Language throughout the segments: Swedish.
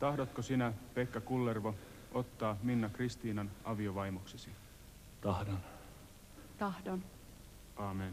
tahdotko sinä, Pekka Kullervo, ottaa Minna Kristiinan aviovaimoksesi? Tahdon. Tahdon. Aamen.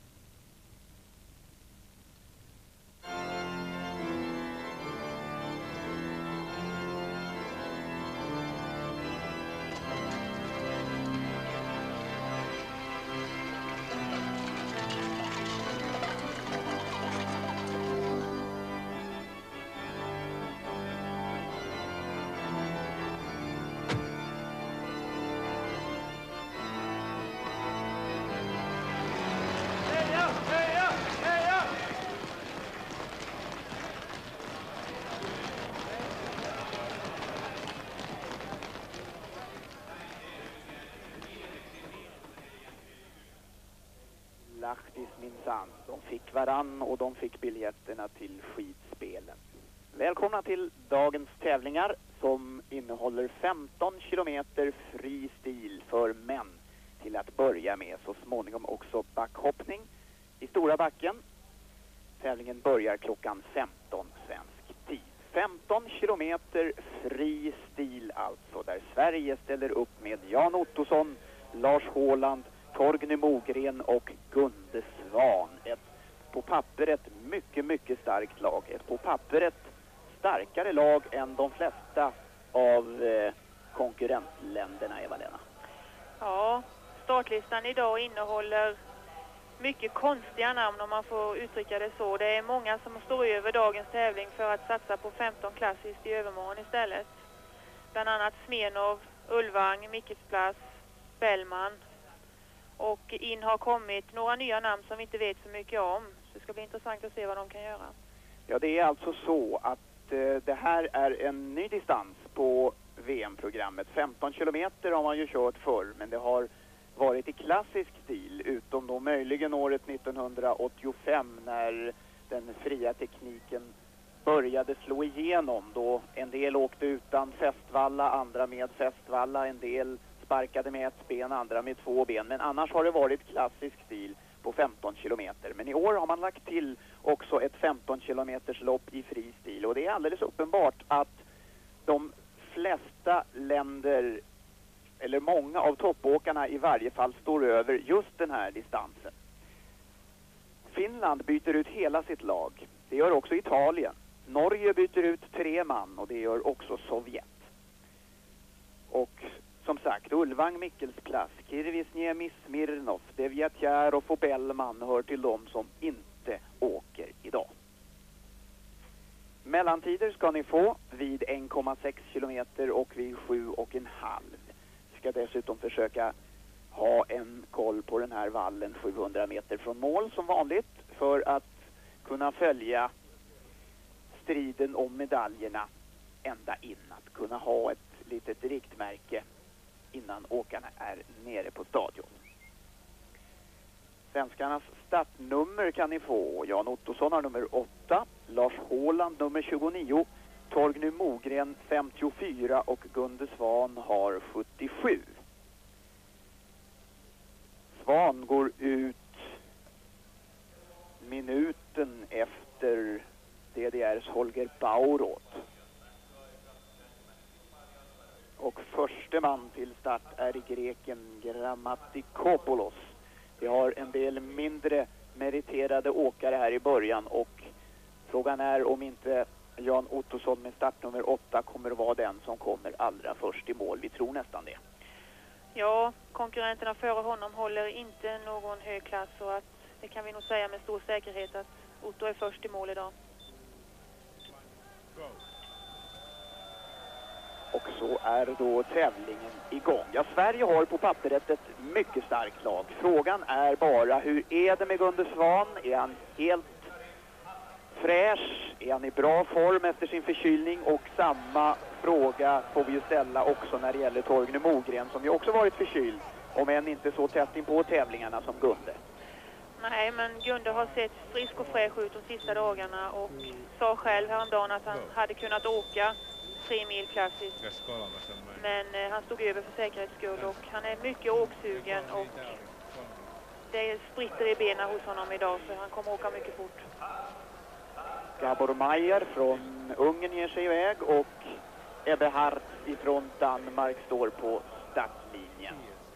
Lahtis minsann. De fick varann och de fick biljetterna till skidspelen. Välkomna till dagens tävlingar som innehåller 15 kilometer fri stil för män till att börja med. Så småningom också backhoppning i stora backen. Tävlingen börjar klockan 15 svensk tid. 15 kilometer fri stil alltså, där Sverige ställer upp med Jan Ottosson, Lars Håland, Torgny Mogren och Gunde Svan. Ett på pappret mycket starkt lag. Ett på pappret starkare lag än de flesta av konkurrentländerna, Eva-Lena. Ja, startlistan idag innehåller mycket konstiga namn om man får uttrycka det så. Det är många som står över dagens tävling för att satsa på 15 klassiskt i övermorgon istället. Bland annat Smirnov, Ulvang, Mickelsplass, Bellman. Och in har kommit några nya namn som vi inte vet så mycket om. Så det ska bli intressant att se vad de kan göra. Ja, det är alltså så att det här är en ny distans på VM-programmet. 15 kilometer har man ju kört förr, men det har varit i klassisk stil, utom då möjligen året 1985 när den fria tekniken började slå igenom. Då en del åkte utan fästvalla, andra med fästvalla, en del sparkade med ett ben, andra med 2 ben. Men annars har det varit klassisk stil på 15 kilometer. Men i år har man lagt till också ett 15 kilometers lopp i fri stil. Och det är alldeles uppenbart att de flesta länder, eller många av toppåkarna i varje fall, står över just den här distansen. Finland byter ut hela sitt lag. Det gör också Italien. Norge byter ut 3 man och det gör också Sovjet. Och som sagt, Ulvang, Mickelsplass, Kirvisniemi, Smirnov, Devjatjärov och Bellman hör till dem som inte åker idag. Mellantider ska ni få vid 1,6 kilometer och vid 7,5. Vi ska dessutom försöka ha en koll på den här vallen 700 meter från mål som vanligt för att kunna följa striden om medaljerna ända in. Att kunna ha ett litet riktmärke innan åkarna är nere på stadion. Svenskarnas startnummer kan ni få. Jan Ottosson har nummer 8, Lars Håland nummer 29, Torgny Mogren 54 och Gunde Svan har 77. Svan går ut minuten efter DDRs Holger Bauroth. Och förste man till start är greken Grammatikopoulos. Vi har en del mindre meriterade åkare här i början och frågan är om inte Jan Ottosson med startnummer 8 kommer vara den som kommer allra först i mål. Vi tror nästan det. Ja, konkurrenterna före honom håller inte någon hög klass, så att det kan vi nog säga med stor säkerhet att Otto är först i mål idag. Och så är då tävlingen igång. Ja, Sverige har på pappret ett mycket starkt lag. Frågan är bara, hur är det med Gunde Svan? Är han helt fräsch? Är han i bra form efter sin förkylning? Och samma fråga får vi ju ställa också när det gäller Torgny Mogren, som ju också varit förkyld, om än inte så tätt in på tävlingarna som Gunde. Nej, men Gunde har sett frisk och fräsch ut de sista dagarna och sa själv häromdagen att han hade kunnat åka 3 mil klassiskt. Men han stod över för säkerhets skull och han är mycket åksugen och det spritter i benen hos honom idag, så han kommer åka mycket fort. Gabor Mayer från Ungern ger sig iväg och Ebbe Hart ifrån Danmark står på startlinjen.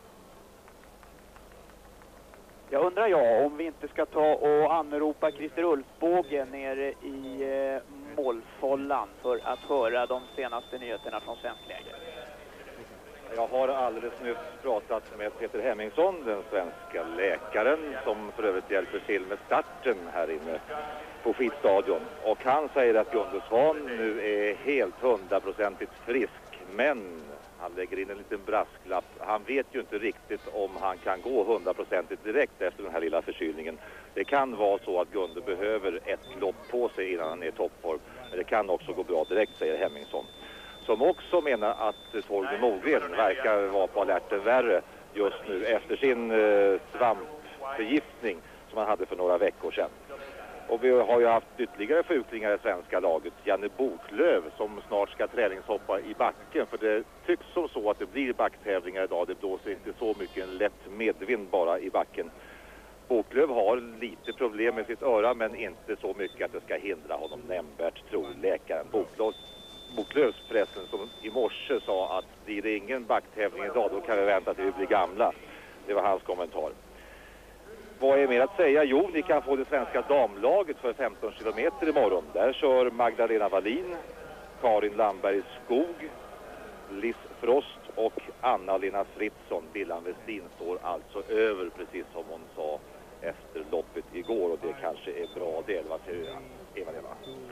Jag undrar om vi inte ska ta och anropa Christer Ulfbåge nere i målfållan för att höra de senaste nyheterna från svensk läger. Jag har alldeles nyss pratat med Peter Hemmingsson, den svenska läkaren som för övrigt hjälper till med starten här inne på skidstadion. Och han säger att Gunde Svan nu är helt 100% frisk, men han lägger in en liten brasklapp. Han vet ju inte riktigt om han kan gå 100% direkt efter den här lilla förkylningen. Det kan vara så att Gunde behöver ett lopp på sig innan han är i toppform. Men det kan också gå bra direkt, säger Hemmingsson. Som också menar att Torgny Mogren verkar vara på alerten värre just nu efter sin svampförgiftning som han hade för några veckor sedan. Och vi har ju haft ytterligare sjuklingar i svenska laget. Janne Boklöv som snart ska träningshoppa i backen. För det tycks som så att det blir backtävlingar idag. Det blåser inte så mycket, en lätt medvind bara i backen. Boklöv har lite problem med sitt öra, men inte så mycket att det ska hindra honom nämnvärt, tror läkaren. Boklövs förresten som i morse sa att blir det ingen backtävling idag, då kan vi vänta till vi blir gamla. Det var hans kommentar. Vad är mer att säga? Jo, ni kan få det svenska damlaget för 15 kilometer imorgon. Där kör Magdalena Wallin, Karin Landberg Skog, Liz Frost och Anna-Lena Fritzson. Billan Westin står alltså över, precis som hon sa efter loppet igår. Och det kanske är bra del. Vad säger Eva-Lena?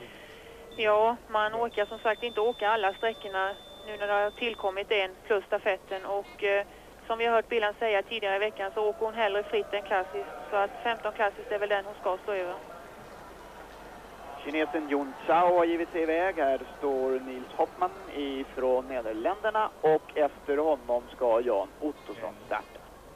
Ja, man orkar som sagt inte åka alla sträckorna nu när det har tillkommit en plus stafetten. Och som vi har hört Billan säga tidigare i veckan så åker hon hellre fritt än klassiskt. Så att 15 klassiskt är väl den hon ska stå över. Kinesen Jon Chao har givit sig iväg. Här står Nils Hoppman ifrån Nederländerna och efter honom ska Jan Ottosson starta.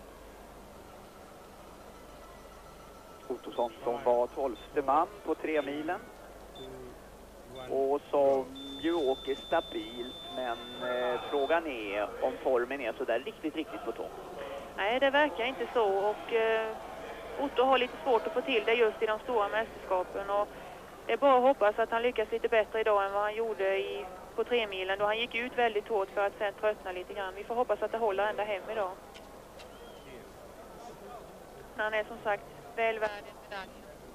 Ottosson som var 12:e man på 3 milen och som ju åker stabilt, men frågan är om formen är så där riktigt på topp. Nej, det verkar inte så, och Otto har lite svårt att få till det just i de stora mästerskapen, och det är bara att hoppas att han lyckas lite bättre idag än vad han gjorde på 3 milen då han gick ut väldigt hårt för att sen tröttna lite grann. Vi får hoppas att det håller ända hem idag. Han är som sagt väl värd en medalj.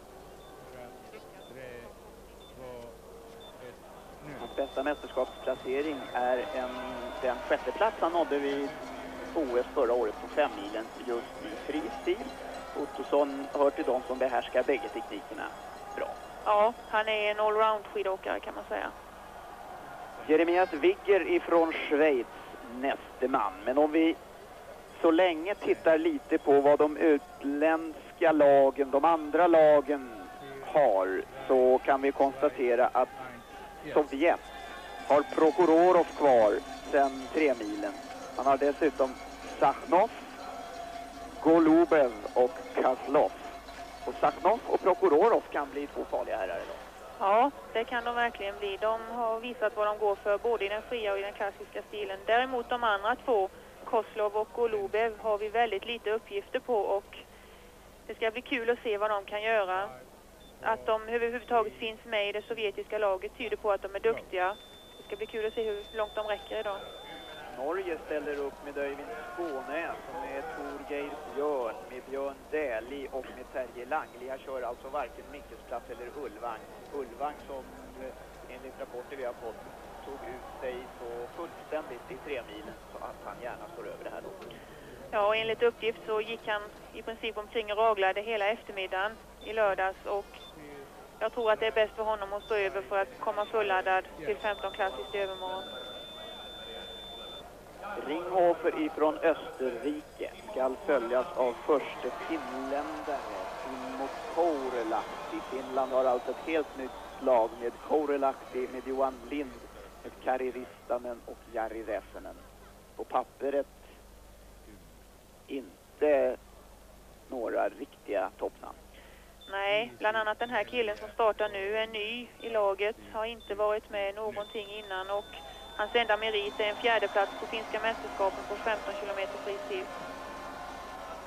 Hans bästa mästerskapsplacering är den 6:e plats han nådde vid OS förra året på 5 milen just i fristil. Ottosson hör till de som behärskar bägge teknikerna bra. Ja, han är en allround skidåkare kan man säga. Jeremias Wigger ifrån Schweiz näste man. Men om vi så länge tittar lite på vad de utländska lagen, de andra lagen har, så kan vi konstatera att Sovjet har Prokhorov kvar sedan 3 milen. Han har dessutom Sachnov, Golubev och Kazlov. Och Sachnov och Prokhorov kan bli 2 farliga herrar idag. Ja, det kan de verkligen bli. De har visat vad de går för både i den fria och i den klassiska stilen. Däremot de andra 2, Kozlov och Golubev, har vi väldigt lite uppgifter på, och det ska bli kul att se vad de kan göra. Att de överhuvudtaget finns med i det sovjetiska laget tyder på att de är duktiga. Det ska bli kul att se hur långt de räcker idag. Norge ställer upp med Öyvind Skåne, med Torgeir Björn, med Björn Dählie och med Terje Langlia kör alltså varken Mickelsplatt eller Ulvang. Ulvang som enligt rapporter vi har fått tog ut sig så fullständigt i 3 milen så att han gärna står över det här loppet. Ja, enligt uppgift så gick han i princip omkring och raglade hela eftermiddagen i lördags, och jag tror att det är bäst för honom att stå över för att komma fulladdad till 15 klassiskt i övermorgon. Ringhofer ifrån Österrike ska följas av förste finländare Timo Kourelahti. Finland har alltså ett helt nytt slag med Kourelahti, med Johan Lind, med Kari Ristanen och Jari Räsänen. På pappret inte några riktiga toppnamn. Nej, bland annat den här killen som startar nu är ny i laget, har inte varit med någonting innan, och hans enda merit är en 4:e plats på finska mästerskapen på 15 km fristil.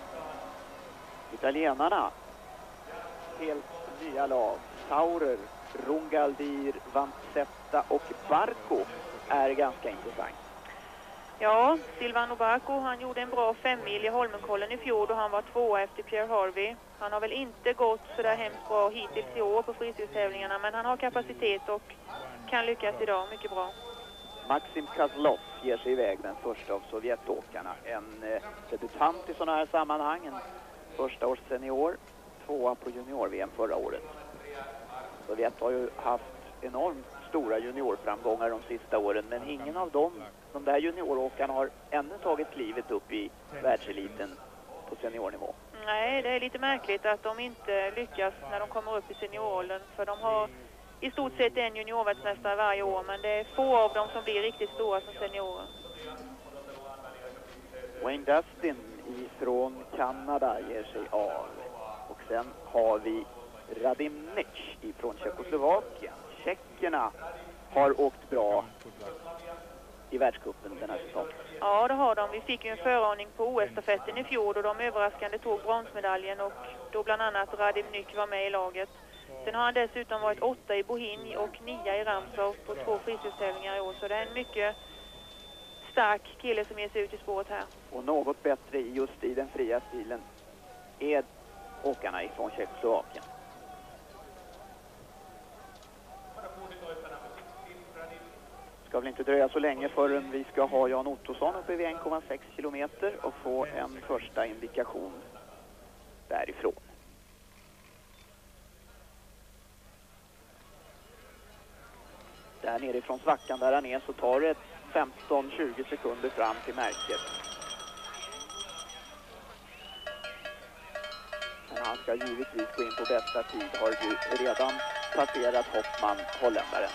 Italienarna, helt nya lag. Saurer Rungaldir, Vanzetta och Barco är ganska intressant. Ja, Silvano Barco, han gjorde en bra 5-mil i Holmenkollen i fjol och han var 2 efter Pierre Harvey. Han har väl inte gått så där hemskt bra hittills i år på fritidstävlingarna, men han har kapacitet och kan lyckas idag mycket bra. Maxim Kozlov ger sig iväg, den första av Sovjetåkarna. En debutant i sådana här sammanhang, en första års senior, 2 på junior-VM förra året. Sovjet har ju haft enormt stora juniorframgångar de sista åren, men ingen av de där junioråkarna har ännu tagit livet upp i världseliten på seniornivå. Nej, det är lite märkligt att de inte lyckas när de kommer upp i senioråldern, för de har i stort sett en juniorvärldsmästare varje år, men det är få av dem som blir riktigt stora som seniorer. Wayne Dustin ifrån Kanada ger sig av. Och sen har vi Radimnic ifrån Tjeckoslovakien. Tjeckerna har åkt bra i världscupen den här säsongen. Ja, det har de. Vi fick ju en föraning på OS-stafetten i fjol och de överraskande tog bronsmedaljen och då bland annat Radimnic var med i laget. Sen har han dessutom varit 8 i Bohinj och 9 i Ramsau på 2 fritidstävlingar i år. Så det är en mycket stark kille som ger sig ut i spåret här. Och något bättre just i den fria stilen är åkarna ifrån Tjeckoslovakien. Ska väl inte dröja så länge förrän vi ska ha Jan Ottosson uppe vid 1,6 kilometer och få en första indikation därifrån. Där nerifrån svackan där han är så tar det 15-20 sekunder fram till märket. Men han ska givetvis gå in på bästa tid, har ju redan passerat Hoffman, holländaren.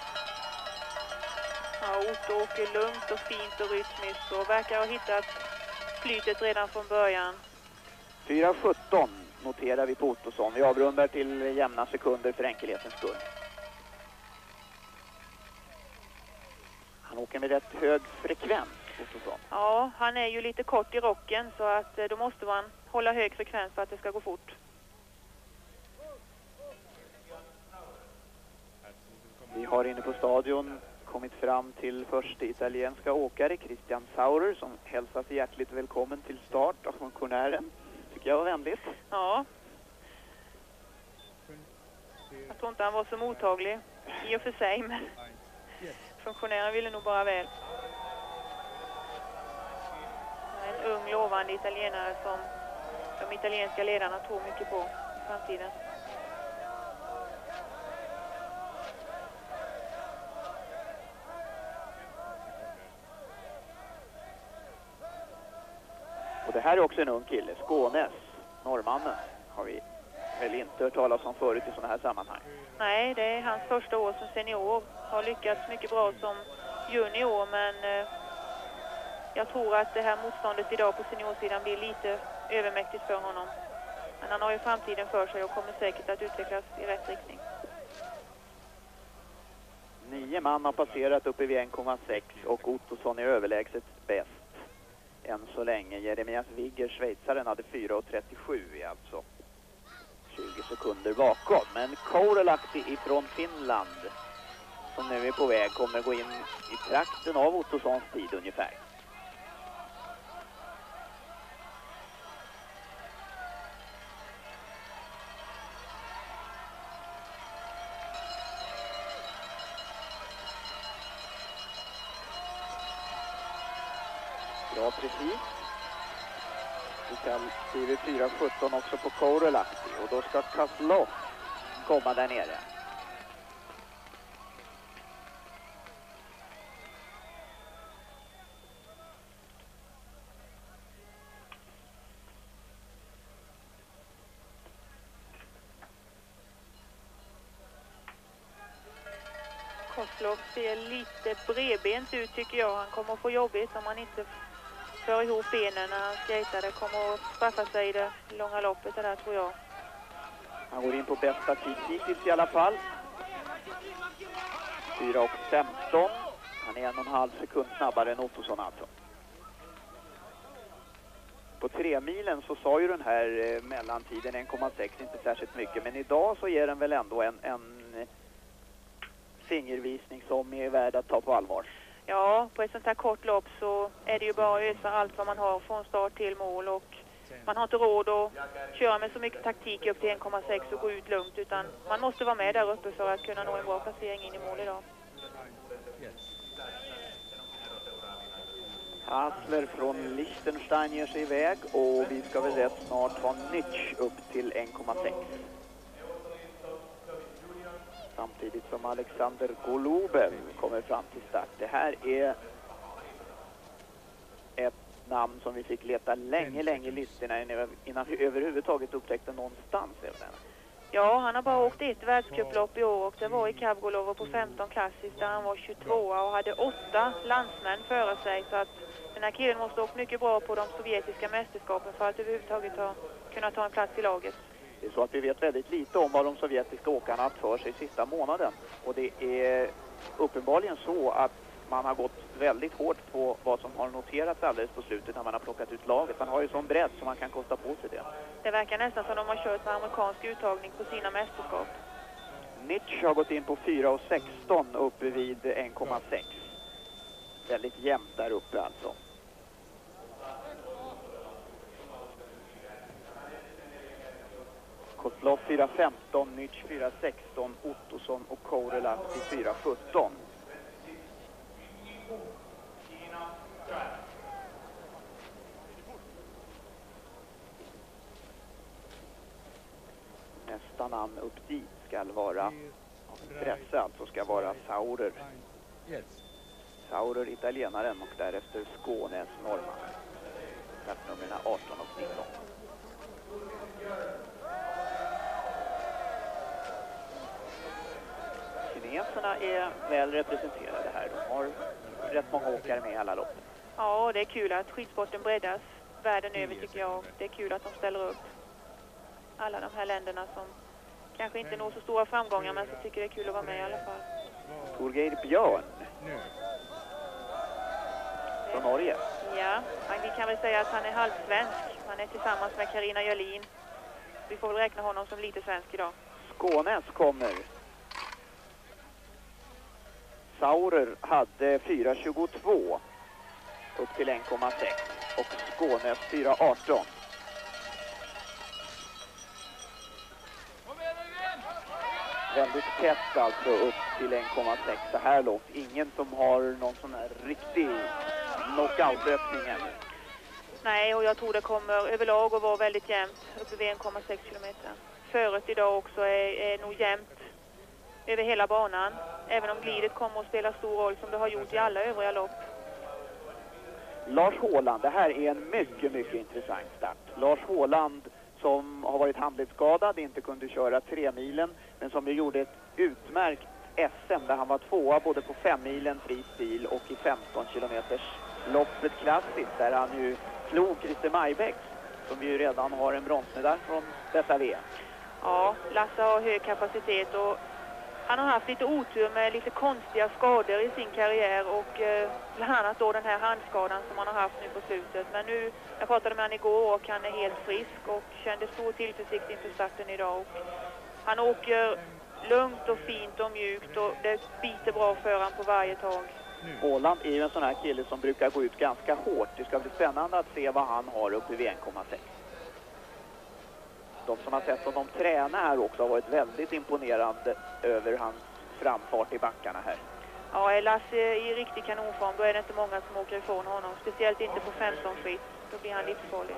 Ja, Otto åker lugnt och fint och rytmiskt och verkar ha hittat flytet redan från början. 4.17 noterar vi på Ottosson. Vi avrundar till jämna sekunder för enkelhetens skull. Han åker med rätt hög frekvens, Ottosson. Ja, han är ju lite kort i rocken så att då måste man hålla hög frekvens för att det ska gå fort. Vi har inne på stadion kommit fram till första italienska åkare, Christian Saurer, som hälsas hjärtligt välkommen till start av funktionären. Tycker jag var vänligt. Ja. Jag tror inte han var så mottaglig i och för sig, men funktionären ville nog bara väl. En ung lovande italienare som de italienska ledarna tror mycket på i framtiden. Och det här är också en ung kille, Skånes, norrmannen, har vi väl inte hört talas om förut i sådana här sammanhang. Nej, det är hans första år som senior. Har lyckats mycket bra som junior, men jag tror att det här motståndet idag på seniorsidan blir lite övermäktigt för honom. Men han har ju framtiden för sig och kommer säkert att utvecklas i rätt riktning. 9 man har passerat uppe vid 1,6 och Ottosson är överlägset bäst. Än så länge. Jeremias Wigger, schweizaren, hade 4.37, alltså 20 sekunder bakom. Men Kouralahti ifrån Finland, som nu är på väg, kommer gå in i trakten av Ottossons tid ungefär. Ja, precis. Vi skriver 4.17 också på Kouralahti och då ska Kozlov komma där nere. Kozlov ser lite bredbent ut tycker jag. Han kommer att få jobbigt om han inte för ihop benen när han skejtar. Det kommer att straffa sig i det långa loppet det där tror jag. Han går in på bästa tid hittills i alla fall. 4.15. Han är 1,5 sekund snabbare än Ottosson alltså. På 3-milen så sa ju den här mellantiden 1,6 inte särskilt mycket. Men idag så ger den väl ändå en fingervisning som är värd att ta på allvar. Ja, på ett sånt här kort lopp så är det ju bara att ösa allt vad man har från start till mål, och man har inte råd att köra med så mycket taktik upp till 1,6 och gå ut lugnt, utan man måste vara med där uppe för att kunna nå en bra placering in i mål idag. Hassler från Liechtenstein ger sig iväg och vi ska väl rätt snart ha Nitsch upp till 1,6. Samtidigt som Alexander Golubev kommer fram till start. Det här är ett namn som vi fick leta länge i listorna innan vi överhuvudtaget upptäckte någonstans. Ja, han har bara åkt ett världscuplopp i år och det var i Kavgolovo på 15 klassiskt där han var 22 och hade 8 landsmän före sig, så att den här killen måste ha åkt mycket bra på de sovjetiska mästerskapen för att överhuvudtaget kunna ta en plats i laget. Det är så att vi vet väldigt lite om vad de sovjetiska åkarna haft för sig sista månaden. Och det är uppenbarligen så att man har gått väldigt hårt på vad som har noterats alldeles på slutet när man har plockat ut laget. Man har ju sån bredd som man kan kosta på sig det. Det verkar nästan som de har kört med amerikansk uttagning på sina mästerskap. Nitsch har gått in på 4,16 uppe vid 1,6. Väldigt jämnt där uppe alltså. Kozlov 4,15, Nitsch 4,16, Ottosson och Korela till 4,17. Nästa namn upp dit ska vara, av intresse alltså, ska vara Saurer. Saurer italienaren och därefter Skånes norrman. Startnummerna 18 och 19. Kineserna är väl representerade här. De har rätt många åkare med i alla lopp. Ja, det är kul att skidsporten breddas världen över tycker jag. Det är kul att de ställer upp. Alla de här länderna som kanske inte når så stora framgångar men så tycker det är kul att vara med i alla fall. Torgeir Björn från Norge. Ja, vi kan väl säga att han är halvsvensk. Han är tillsammans med Carina Jölin. Vi får väl räkna honom som lite svensk idag. Skånes kommer. Saurer hade 4,22 upp till 1,6 och Skånes 4,18. Väldigt tätt alltså upp till 1,6 så här långt. Ingen som har någon sån här riktig knockout-öppning ännu. Nej, och jag tror det kommer överlag att vara väldigt jämnt uppe vid 1,6 kilometer. Föret idag också är nog jämnt över hela banan. Även om glidet kommer att spela stor roll som det har gjort i alla övriga lopp. Lars Håland, det här är en mycket intressant start. Lars Håland som har varit handledsskadad, inte kunde köra 3-milen, men som ju gjorde ett utmärkt SM där han var tvåa både på 5-milen fri stil och i 15 kilometers loppet klassiskt där han ju slog Christer Majbäck som ju redan har en bronsmedalj från detta VM. Ja, Lasse har hög kapacitet och han har haft lite otur med lite konstiga skador i sin karriär och bland annat då den här handskadan som han har haft nu på slutet. Men nu, jag pratade med han igår och han är helt frisk och kände stor tillförsikt inför starten idag. Och han åker lugnt och fint och mjukt och det biter bra för han på varje tag. Håland är ju en sån här kille som brukar gå ut ganska hårt. Det ska bli spännande att se vad han har uppe vid 1,6. De som har sett honom träna här också har varit väldigt imponerande över hans framfart i backarna här. Ja, är Lasse i riktig kanonform då är det inte många som åker ifrån honom. Speciellt inte på 15 skit. Då blir han livsfarlig.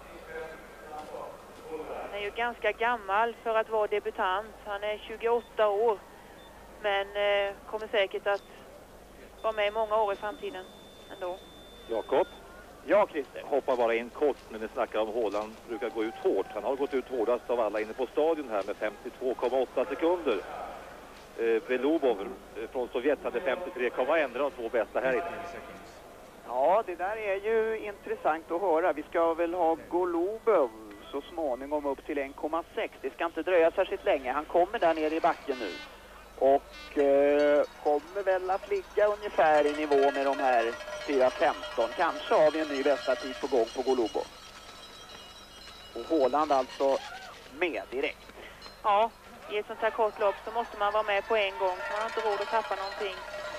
Han är ju ganska gammal för att vara debutant. Han är 28 år. Men kommer säkert att vara med i många år i framtiden ändå. Jakob? Ja, Christer. Hoppar bara in kort, men det snackar om Håland brukar gå ut hårt. Han har gått ut hårdast av alla inne på stadion här med 52,8 sekunder. Belobov från Sovjet hade 53,1, de två bästa här inne. Ja, det där är ju intressant att höra. Vi ska väl ha Golubov så småningom upp till 1,6. Det ska inte dröja särskilt länge. Han kommer där nere i backen nu. Och kommer väl att ligga ungefär i nivå med de här 4,15. Kanske har vi en ny bästa tid på gång på Golubov. Och Håland alltså med direkt. Ja, i ett sånt här kort lopp så måste man vara med på en gång. Så man har inte råd att tappa någonting.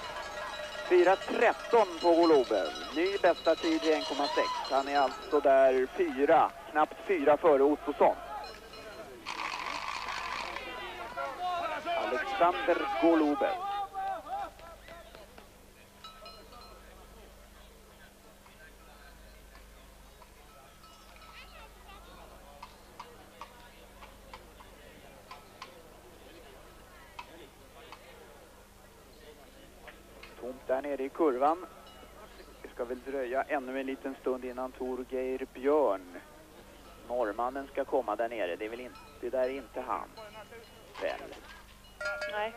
4.13 på Golober. Ny bästa tid i 1,6. Han är alltså där knappt 4 före Ottosson. Alexander Golober. Tomt där nere i kurvan. Det ska väl dröja ännu en liten stund innan Torgeir Björn, norrmannen, ska komma där nere. Det är väl inte han. Väl. Nej.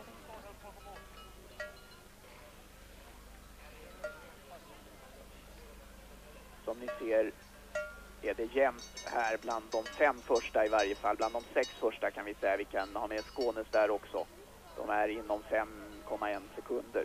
Som ni ser är det jämnt här bland de 5 första i varje fall. Bland de 6 första kan vi säga. Vi kan ha med Skånes där också. De är inom 5,1 sekunder.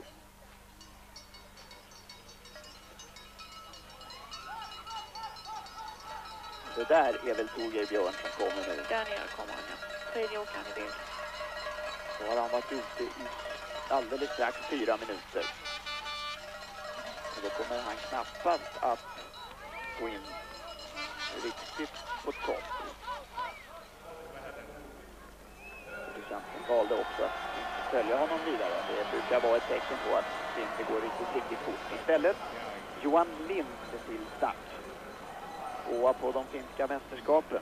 Det där är väl Torgeir Björn som kommer nu. Där nere kommer han, ja. Tredje åkaren i bild. Då har han varit ute i alldeles strax 4 minuter. Och då kommer han knappast att gå in riktigt på topp. Producenten valde också att inte följa honom vidare. Det brukar vara ett tecken på att det inte går riktigt fort. Istället Johan Lind till start. Och på de finska mästerskapen.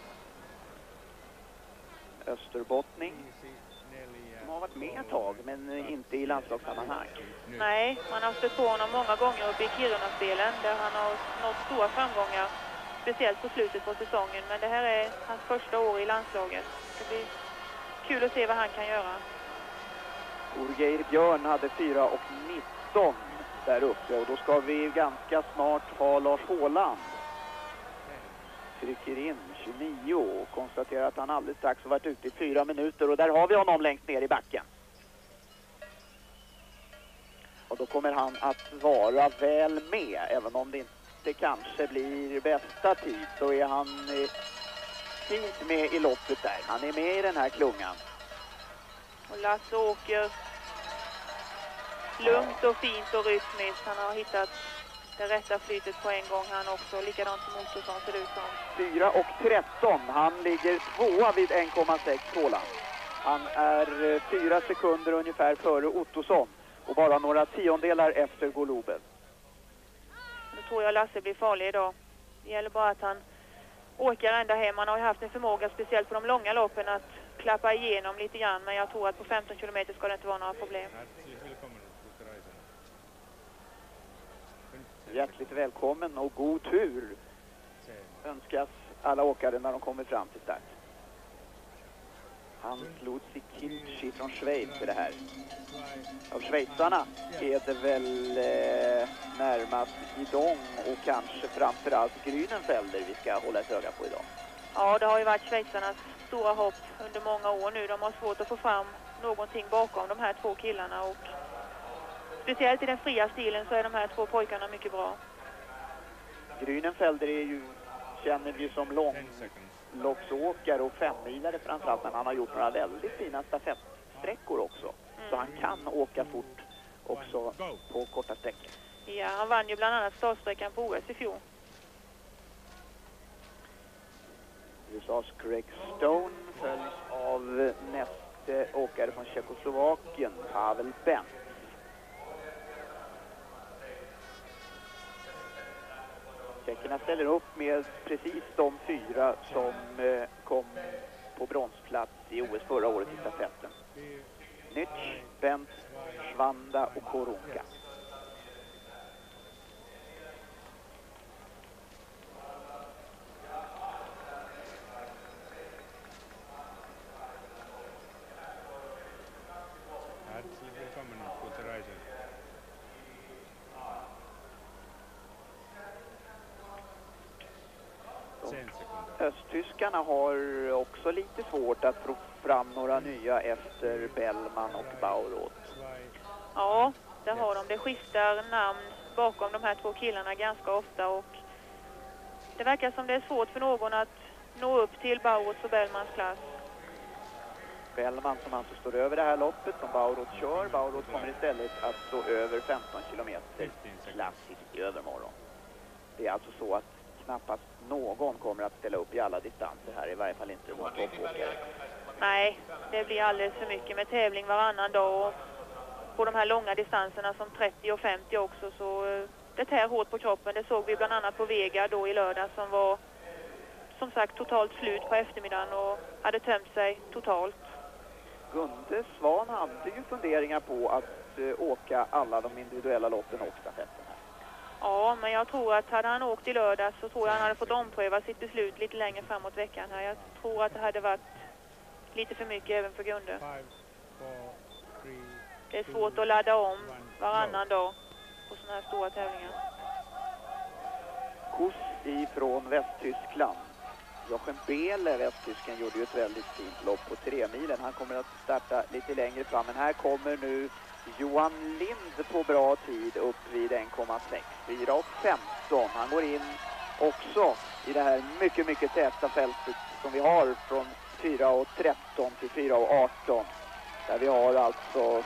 Österbottning. De har varit med ett tag, men inte i landslagssammanhang. Nej, man har stött på honom många gånger uppe i Kiruna-spelen där han har nått stora framgångar, speciellt på slutet på säsongen. Men det här är hans första år i landslaget. Det blir kul att se vad han kan göra. Torgeir Björn hade 4.19 där uppe, och då ska vi ganska snart ha Lars Håland. Trycker in 29 och konstaterar att han alldeles strax har varit ute i 4 minuter, och där har vi honom längst ner i backen. Och då kommer han att vara väl med, även om det inte kanske blir bästa tid, så är han fint med i loppet där. Han är med i den här klungan. Och Lasse åker lugnt och fint och rytmiskt. Han har hittat det rätta flytet på en gång han också. Likadant som Ottosson ser ut som. 4.13. Han ligger 2 vid 1,6 Håland. Han är 4 sekunder ungefär före Ottosson. Och bara några tiondelar efter Golober. Nu tror jag Lasse blir farlig idag. Det gäller bara att han åker ända hem. Han har ju haft en förmåga, speciellt på de långa loppen, att klappa igenom lite grann. Men jag tror att på 15 kilometer ska det inte vara några problem. Hjärtligt välkommen och god tur önskas alla åkare när de kommer fram till start. Hans Luzi Kinci från Schweiz är det här. Av schweizarna är det väl närmast Guidon och kanske framförallt Grünenfelder vi ska hålla ett öga på idag. Ja, det har ju varit schweizarnas stora hopp under många år nu. De har svårt att få fram någonting bakom de här två killarna, och speciellt i den fria stilen så är de här två pojkarna mycket bra. Grünenfelder känner vi som långloppsåkare och 5-milare framförallt, men han har gjort några väldigt fina stafettsträckor också. Så han kan åka fort också på korta sträckor. Ja, han vann ju bland annat startsträckan på OS i fjol. USAs Greg Stone följs av nästa åkare från Tjeckoslovakien, Pavel Benz. Tjeckerna ställer upp med precis de 4 som kom på bronsplats i OS förra året i stafetten. Nitsch, Benz, Svanda och Koronka. Östtyskarna har också lite svårt att få fram några nya efter Bellman och Bauroth. Ja, det har de. Det skiftar namn bakom de här två killarna ganska ofta, och det verkar som det är svårt för någon att nå upp till Bauroths och Bellmans klass. Bellman som alltså står över det här loppet som Bauroth kör. Bauroth kommer istället att stå över 15 kilometer klassiskt i övermorgon. Det är alltså så att knappast någon kommer att ställa upp i alla distanser här, i varje fall inte någon toppåkare. Nej, det blir alldeles för mycket med tävling varannan dag, och på de här långa distanserna som 30 och 50 också, så det tär hårt på kroppen. Det såg vi bland annat på Vega då i lördag, som var som sagt totalt slut på eftermiddagen och hade tömt sig totalt. Gunde Svan hade ju funderingar på att åka alla de individuella loppen och stafetten här. Ja, men jag tror att hade han åkt i lördag så tror jag han hade fått ompröva sitt beslut lite längre framåt veckan här. Jag tror att det hade varit lite för mycket även för Gunde. Det är svårt att ladda om varannan dag på sådana här stora tävlingar. Kuss ifrån Västtyskland. Jochen Behle, västtysken, gjorde ju ett väldigt fint lopp på 3-milen. Han kommer att starta lite längre fram. Men här kommer nu Johan Lind på bra tid upp vid 1,6. 4:15. Han går in också i det här mycket, mycket täta fältet som vi har från 4:13 till 4:18. Där vi har alltså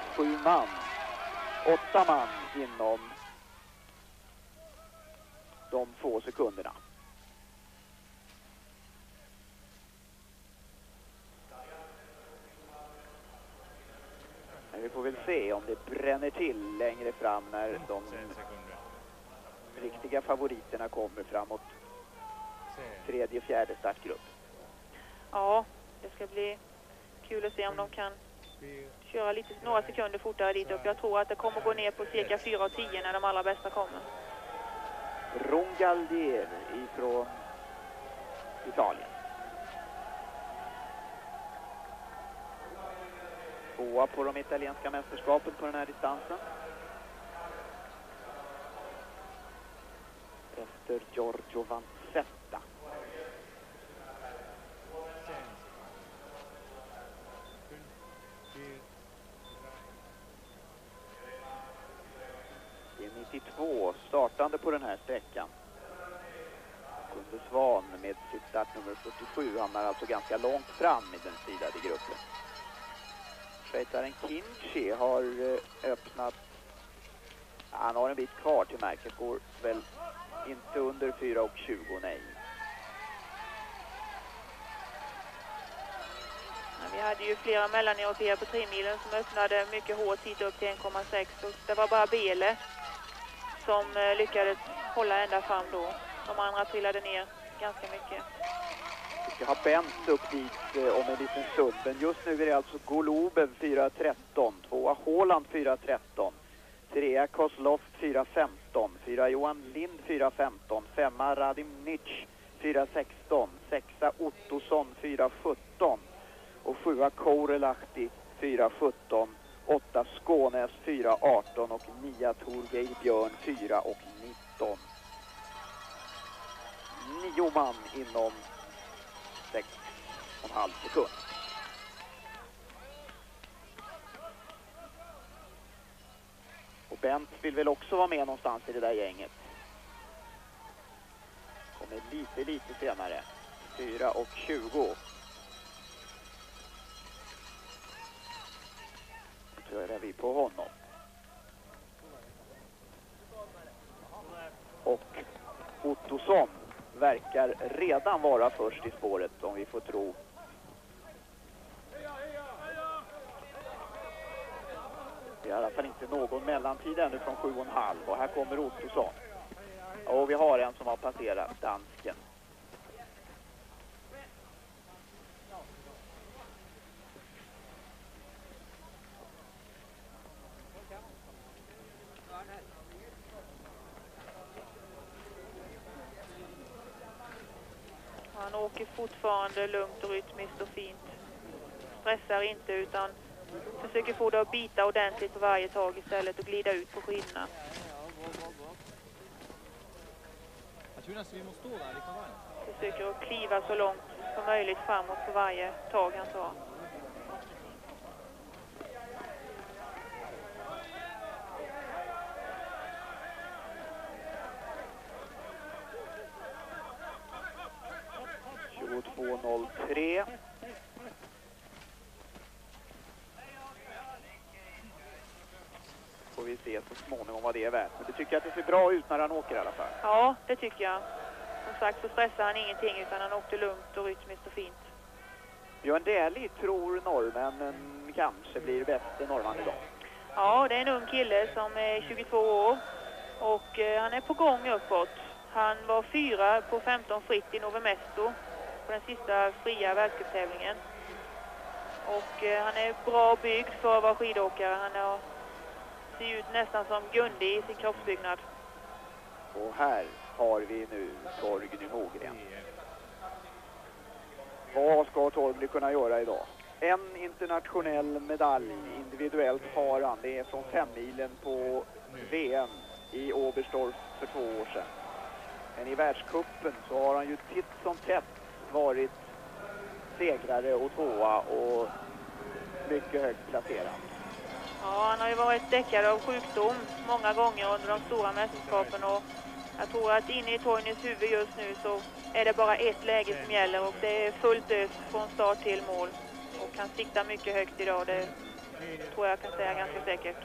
8 man inom de få sekunderna. Men vi får väl se om det bränner till längre fram när de riktiga favoriterna kommer framåt tredje, fjärde startgrupp. Ja, det ska bli kul att se om de kan köra några sekunder fortare dit upp. Jag tror att det kommer gå ner på cirka 4:10 när de allra bästa kommer. Rongaldier ifrån Italien. Tvåa på de italienska mästerskapen på den här distansen. Efter Giorgio Vanzetta. Det är 92 startande på den här sträckan. Gunde Svan med sitt startnummer 47 hamnar alltså ganska långt fram i den sidade gruppen. Schweizaren Kinchi har öppnat. Han har en bit kvar till märket. Går väl inte under 4:20, nej. Vi hade ju flera mellaneuropeer på 3-milen som öppnade mycket hårt hit upp till 1,6. Och det var bara Behle som lyckades hålla ända fram då. De andra trillade ner ganska mycket. Vi ska ha Bent upp dit om en liten stund. Men just nu är det alltså Golubev 4:13. 2 Håland 4:13. 3 Kozlov 4:15. 4 Johan Lind 4:15. 5 Radim Nitsch 4:16. 6 Ottosson 4:17. Och 7 Kourelahti 4:17. 8 Skånes 4:18 och 9 Torgeir Björn 4:19. 9 man inom 6,5 sekund. Och Bent vill väl också vara med någonstans i det där gänget. Kommer lite senare. 4:20. Då är vi på honom. Och Ottosson verkar redan vara först i spåret, om vi får tro. Det är i alla fall inte någon mellantid ännu från 7,5. Och här kommer Ottosson. Och vi har en som har passerat, dansken. Han åker fortfarande lugnt och rytmiskt och fint. Stressar inte utan försöker få det att bita ordentligt på varje tag istället och glida ut på skidorna. Försöker att kliva så långt som möjligt framåt på varje tag han tar. vi se så småningom vad det är värt. Men du tycker att det ser bra ut när han åker i alla fall? Ja, det tycker jag. Som sagt så stressar han ingenting utan han åkte lugnt och rytmiskt och fint. Björn Dählie tror norrmännen kanske blir bäste norrman idag. Ja, det är en ung kille som är 22 år och han är på gång uppåt. Han var 4 på 15 fritt i Nove Mesto på den sista fria världscuptävlingen. Och han är bra byggd för att vara skidåkare. Han ser ut nästan som Gundi i sin kroppsbyggnad. Och här har vi nu Torgny Mogren. Vad ska Torgny kunna göra idag? En internationell medalj individuellt har han. Det är från 5-milen på VM i Oberstdorf för 2 år sedan. Men i världscupen så har han ju titt som tätt varit segrare och 2:a och mycket högt placerad. Ja, han har ju varit däckad av sjukdom många gånger under de stora mästerskapen och jag tror att inne i Torgnys huvud just nu så är det bara ett läge som gäller och det är fullt ös från start till mål. Och han siktar mycket högt idag, det tror jag kan säga ganska säkert.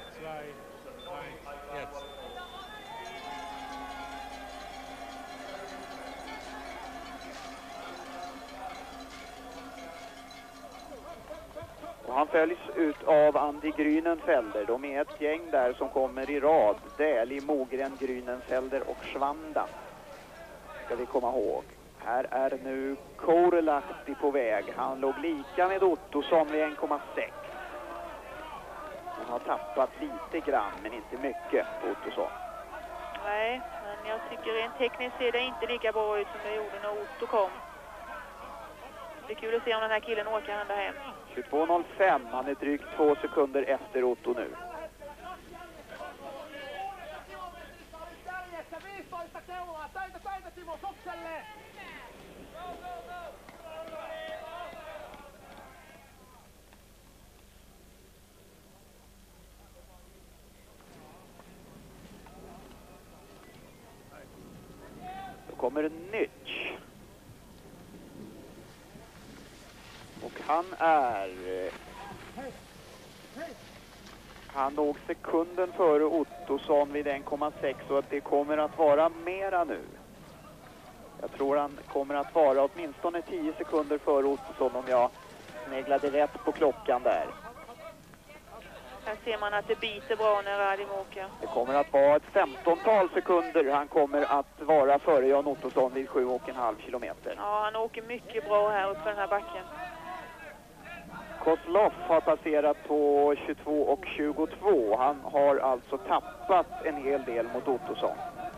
Och han följs ut av Andy Grünenfelder. De är ett gäng där som kommer i rad. Dählie, Mogren, Grünenfelder och Schwanda. Ska vi komma ihåg. Här är nu Korelahti på väg. Han låg lika med Ottosson vid 1,6. Han har tappat lite grann men inte mycket på Ottosson. Nej, men jag tycker rent tekniskt ser det inte lika bra ut som det gjorde när Otto kom. Det är kul att se om den här killen åker ända hem. 22.05, han är drygt 2 sekunder efter Otto nu. Då kommer Nytsch. Och han låg sekunden före Ottosson vid 1,6 och att det kommer att vara mera nu. Jag tror han kommer att vara åtminstone 10 sekunder före Ottosson om jag sneglade rätt på klockan där. Här ser man att det biter bra när Radim åker. Det kommer att vara ett 15-tal sekunder han kommer att vara före Jan Ottosson vid 7,5 kilometer. Ja, han åker mycket bra här uppe på den här backen. Kozlov har passerat på 22,22. Han har alltså tappat en hel del mot Ottosson.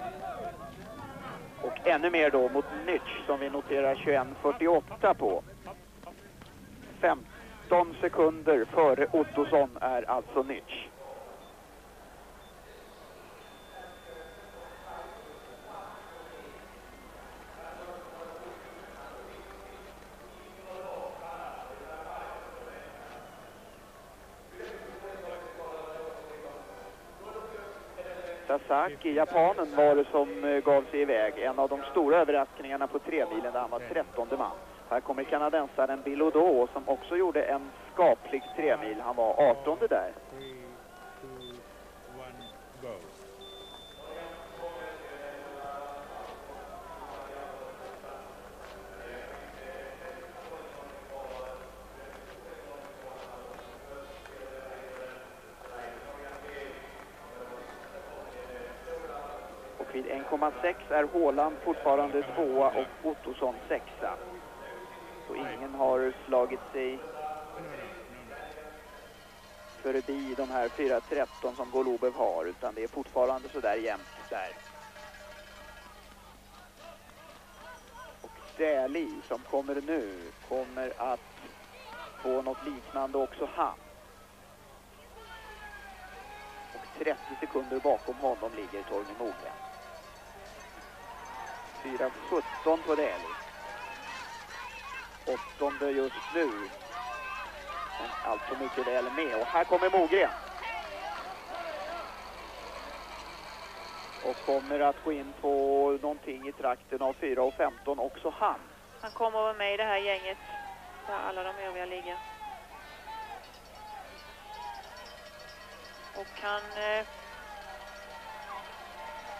Och ännu mer då mot Nytsch som vi noterar 21,48 på. 15 sekunder före Ottosson är alltså Nytsch. Sasaki, japanen, var det som gav sig iväg. En av de stora överraskningarna på 3-milen där han var 13:e man. Här kommer kanadensaren Bilodeau som också gjorde en skaplig 3-mil. Han var 18:e där. 3, 2, 1, go. Vid 1,6 är Håland fortfarande 2:a och Ottosson 6:a. Så ingen har slagit sig förbi de här 4:13 som Golubev har, utan det är fortfarande så där jämnt där. Och Dählie som kommer nu kommer att få något liknande också han. Och 30 sekunder bakom honom ligger Torgny Mogren. 4:17 på Dählie. 8:e just nu. Men alltså mycket väl med. Och här kommer Mogren. Och kommer att gå in på någonting i trakten av 4:15 också han. Han kommer att vara med i det här gänget där alla de övriga ligger. Och han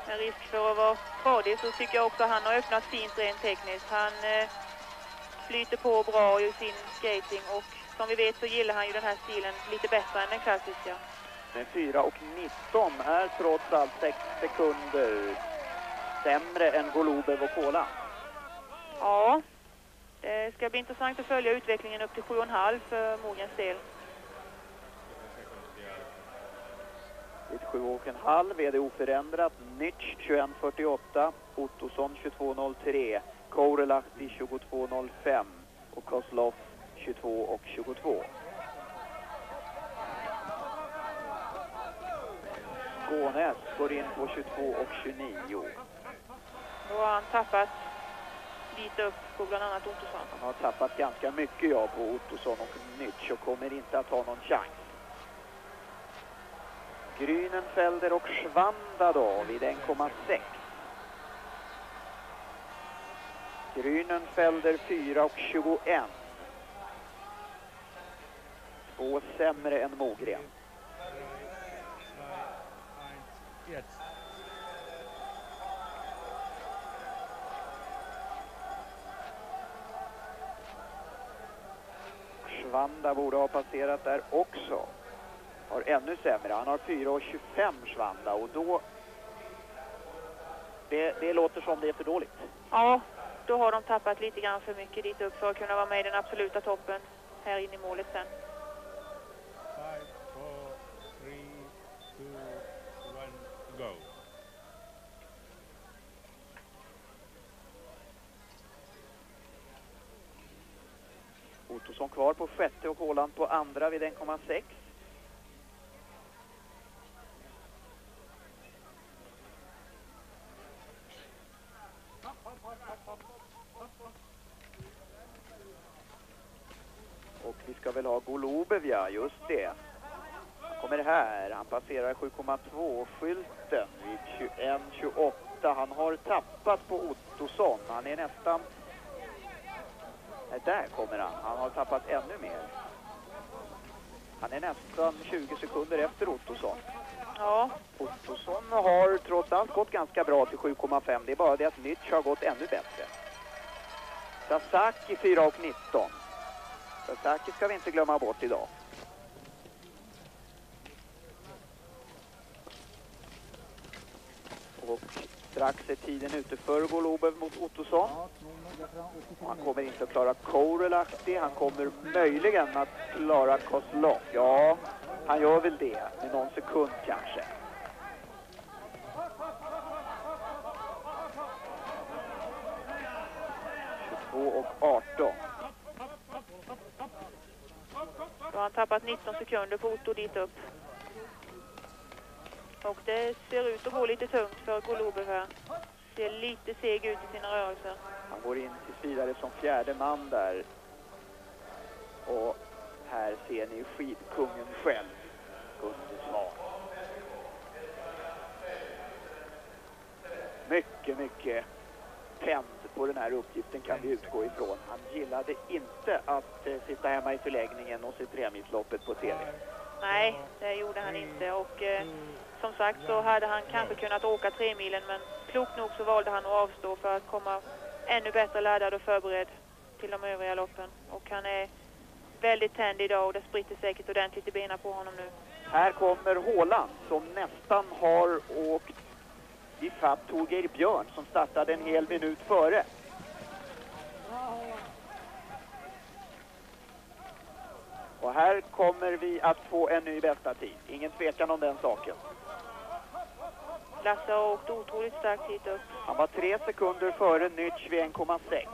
med risk för att vara tradig, så tycker jag också att han har öppnat fint rent tekniskt. Han flyter på bra i sin skating, och som vi vet så gillar han ju den här stilen lite bättre än den klassiska. Men 4:19 är trots allt 6 sekunder sämre än Golubev och Kola. Ja, det ska bli intressant att följa utvecklingen upp till 7,5 för Mogens del. 7,5 är det oförändrat. Nitsch 21:48, Ottosson 22:03, Kourelahti 22:05 och Kozlov 22:22. Skånes går in på 22:29. Då har han tappat dit upp på bland annat Ottosson. Han har tappat ganska mycket på Ottosson och Nitsch och kommer inte att ha någon chans. Grünenfelder och Schwanda då vid 1,6. Grünenfelder 4:21. 2 sämre än Mogren. Yes. Schwanda borde ha passerat där också. Har ännu sämre. Han har 4:25 Schwanda, och då det låter som det är för dåligt. Ja, då har de tappat lite grann för mycket dit upp för att kunna vara med i den absoluta toppen här inne i målet sen. 5, 4, 3, 2, 1, go. Ottosson kvar på sjätte och Håland på andra vid 1,6. Och vi ska väl ha Golubev, ja, just det. Han kommer här, han passerar 7,2-skylten vid 21:28. Han har tappat på Ottosson, han är nästan... Nej, där kommer han, han har tappat ännu mer. Han är nästan 20 sekunder efter Ottosson. Ja. Ottosson har trots allt gått ganska bra till 7,5. Det är bara det att Nitsch har gått ännu bättre. Sasaki 4:19. Sasaki ska vi inte glömma bort idag. Och strax är tiden ute för Golubev mot Ottosson. Han kommer inte att klara Kourelahti. Han kommer möjligen att klara Kozlov. Ja, han gör väl det. Med någon sekund kanske. Och 18. Då har han tappat 19 sekunder på Otto dit upp. Och det ser ut att gå lite tungt för Golubev här. Ser lite seg ut i sina rörelser. Han går in tills vidare som fjärde man där. Och här ser ni skidkungen själv, Gustav Svan. Mycket tänd på den här uppgiften kan vi utgå ifrån. Han gillade inte att sitta hemma i förläggningen och se premisloppet på TV. Nej, det gjorde han inte. Och som sagt så hade han kanske kunnat åka 3 milen, men klokt nog så valde han att avstå för att komma ännu bättre laddad och förberedd till de övriga loppen. Och han är väldigt tänd idag och det spritter säkert ordentligt i benen på honom nu. Här kommer Håland som nästan har åkt ifatt Torgeir Björn som startade en hel minut före. Och här kommer vi att få en ny bästa tid. Ingen tvekan om den saken. Lasse har åkt otroligt starkt hit upp. Han var 3 sekunder före Nitsch vid 1,6.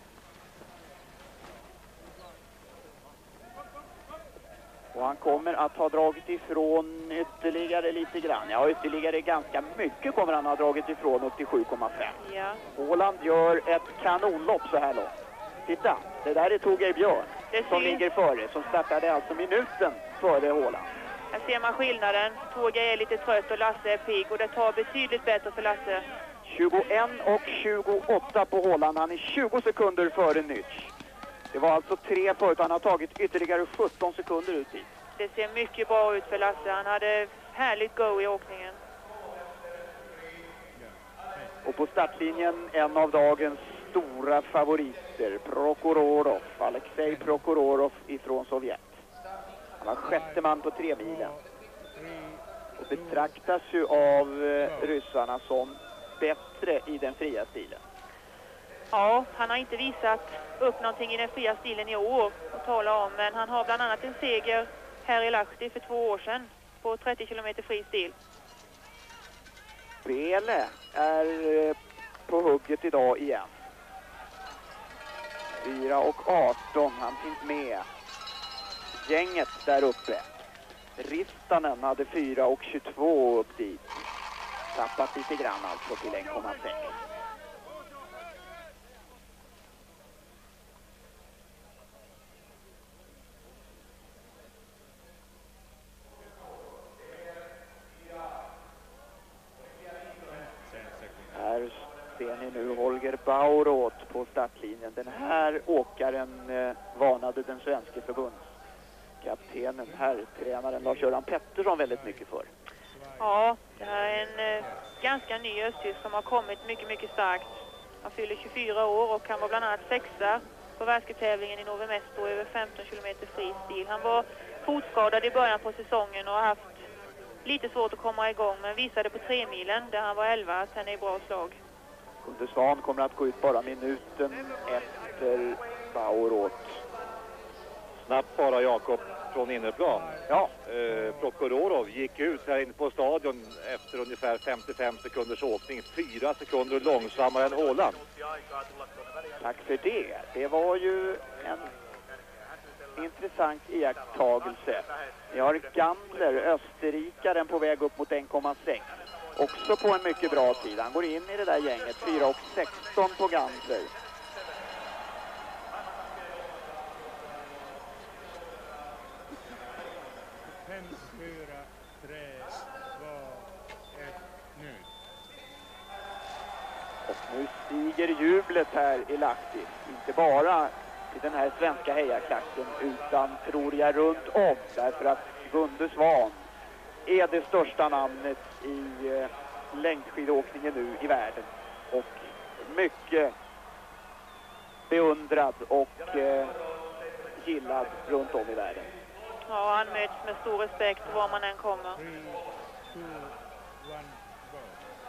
Och han kommer att ha dragit ifrån ytterligare lite grann. Ja, ytterligare ganska mycket kommer han ha dragit ifrån upp till 7,5. Ja. Håland gör ett kanonlopp så här långt. Titta, det där är Torgeir Björn som ligger före. Som startade alltså minuten före Håland. Här ser man skillnaden. Torgeir är lite trött och Lasse är pigg. Och det tar betydligt bättre för Lasse. 21 och 28 på Håland. Han är 20 sekunder före Nitsch. Det var alltså 3 förut. Han har tagit ytterligare 17 sekunder ut hit. Det ser mycket bra ut för Lasse. Han hade härligt go i åkningen. Och på startlinjen en av dagens stora favoriter, Prokhorov, Alexej Prokhorov ifrån Sovjet. Han var sjätte man på 3 milen. Och betraktas ju av ryssarna som bättre i den fria stilen. Ja, han har inte visat upp någonting i den fria stilen i år att tala om. Men han har bland annat en seger här i Lahti för 2 år sedan på 30 kilometer fri stil. Bele är på hugget idag igen. 4:18, han finns med. Gänget där uppe. Ristanen hade 4:22 upp dit. Tappat lite grann alltså till 1,6. Här ser ni nu Holger Bauroth på startlinjen. Den här åkaren varnade den svenska förbundskaptenen, herrtränaren Lars-Göran Pettersson väldigt mycket för. Ja, det här är en ganska ny östtysk som har kommit mycket starkt. Han fyller 24 år och han var bland annat 6:a på världscuptävlingen i Novi Mesto över 15 kilometer fri stil. Han var fotskadad i början på säsongen och har haft lite svårt att komma igång, men visade på 3 milen där han var 11 att han är i bra slag. Gunde Svan kommer att gå ut bara minuten efter Bauroth. Snabbt bara Jakob från innerplan. Ja. Prokhorov gick ut här inne på stadion efter ungefär 55 sekunders åkning. 4 sekunder långsammare än Håland. Tack för det. Det var ju en intressant iakttagelse. Vi har Gandler, österrikaren, på väg upp mot 1,6. Också på en mycket bra tid. Han går in i det där gänget. 4:16 på Gandler. Och nu stiger jublet här i Lahti. Inte bara i den här svenska hejarklacken utan tror jag runt om. Därför att Gunde Svan är det största namnet i längdskidåkningen nu i världen. Och mycket beundrad och gillad runt om i världen. Ja, han möts med stor respekt var man än kommer. 3, 2, 1, go.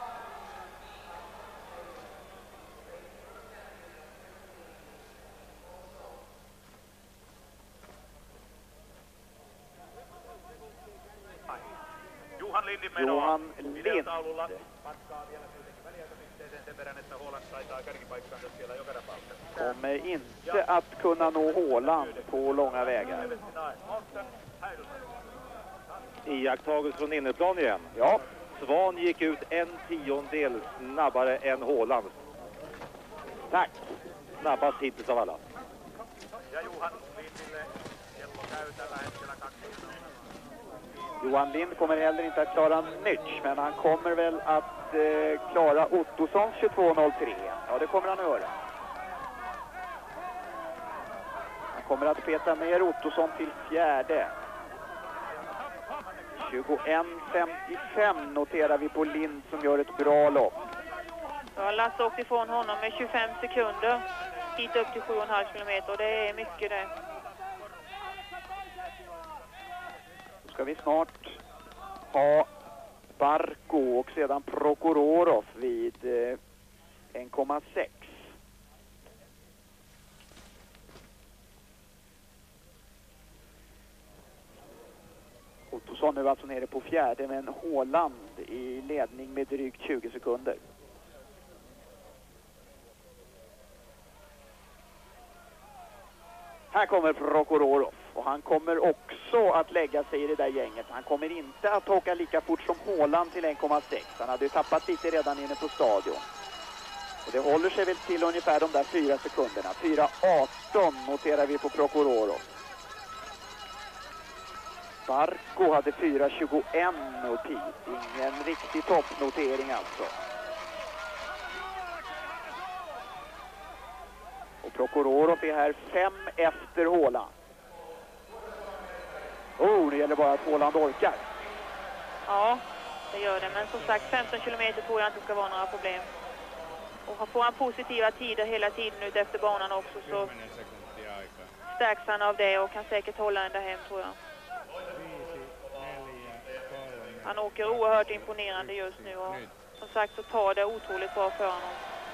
Johan Lind Johan Lind kommer inte att kunna nå Håland på långa vägar. Iakttagelse från innerplan igen. Ja. Svan gick ut 1/10 snabbare än Håland. Tack. Snabbast hittills av alla. Johan Lind kommer heller inte att klara Nitsch, men han kommer väl att klara Ottosons 22:03. Ja, det kommer han att göra. Han kommer att peta ner Ottosson till 4:e. 21:55 noterar vi på Lind som gör ett bra lopp. Ja, Lasse åkte ifrån honom med 25 sekunder hit upp till 7,5 kilometer. Det är mycket det. Då ska vi snart ha Barko och sedan Prokhorov vid 1,6. Ottosson nu alltså nere på 4:e, men Håland i ledning med drygt 20 sekunder. Här kommer Prokhorov och han kommer också att lägga sig i det där gänget. Han kommer inte att åka lika fort som Håland till 1,6. Han hade ju tappat lite redan inne på stadion. Och det håller sig väl till ungefär de där 4 sekunderna. 4:18 noterar vi på Prokhorov. Barko hade 4:21 upp hit. Ingen riktig toppnotering alltså. Och Prokhorov är här 5 efter Håland. Nu gäller bara att Håland orkar. Ja, det gör det. Men som sagt, 15 kilometer tror jag inte ska vara några problem. Och får han positiva tider hela tiden ut efter banan också så 10 sekuntia aikaa. stärks han av det och kan säkert hålla ända hem, tror jag. 5, 4, 3. Han åker oerhört imponerande just nu och som sagt så tar det otroligt bra för honom.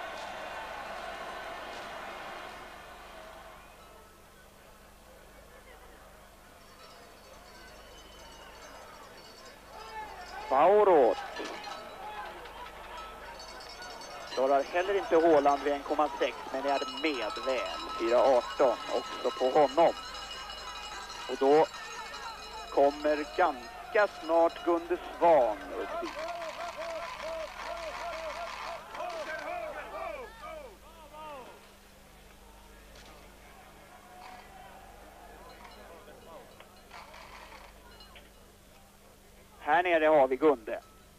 Bauroth klarar heller inte Håland vid 1,6 men är med väl. 4,18 också på honom. Och då kommer ganska snart Gunde Svan upp dit. Här nere har vi Gunde.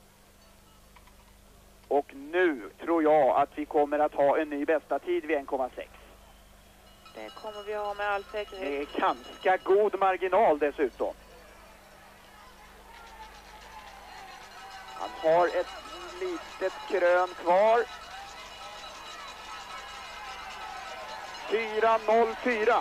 Och nu tror jag att vi kommer att ha en ny bästa tid vid 1,6. Det kommer vi ha med all säkerhet. Det är ganska god marginal dessutom. Han har ett litet krön kvar. 4,04.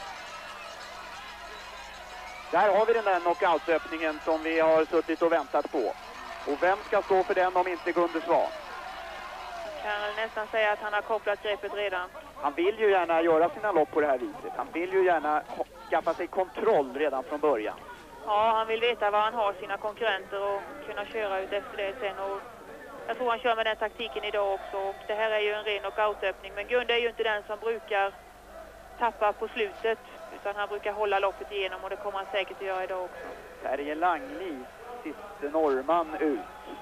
Där har vi den där knockout-öppningen som vi har suttit och väntat på. Och vem ska stå för den om inte Gunde Svan? Kan väl nästan säga att han har kopplat greppet redan. Han vill ju gärna göra sina lopp på det här viset. Han vill ju gärna skaffa sig kontroll redan från början. Ja, han vill veta var han har sina konkurrenter och kunna köra ut efter det sen. Och jag tror han kör med den taktiken idag också. Och det här är ju en ren knockout-öppning. Men Gunde är ju inte den som brukar tappa på slutet. Utan han brukar hålla loppet igenom och det kommer han säkert att göra idag också. Terje Langli, siste norrman ut.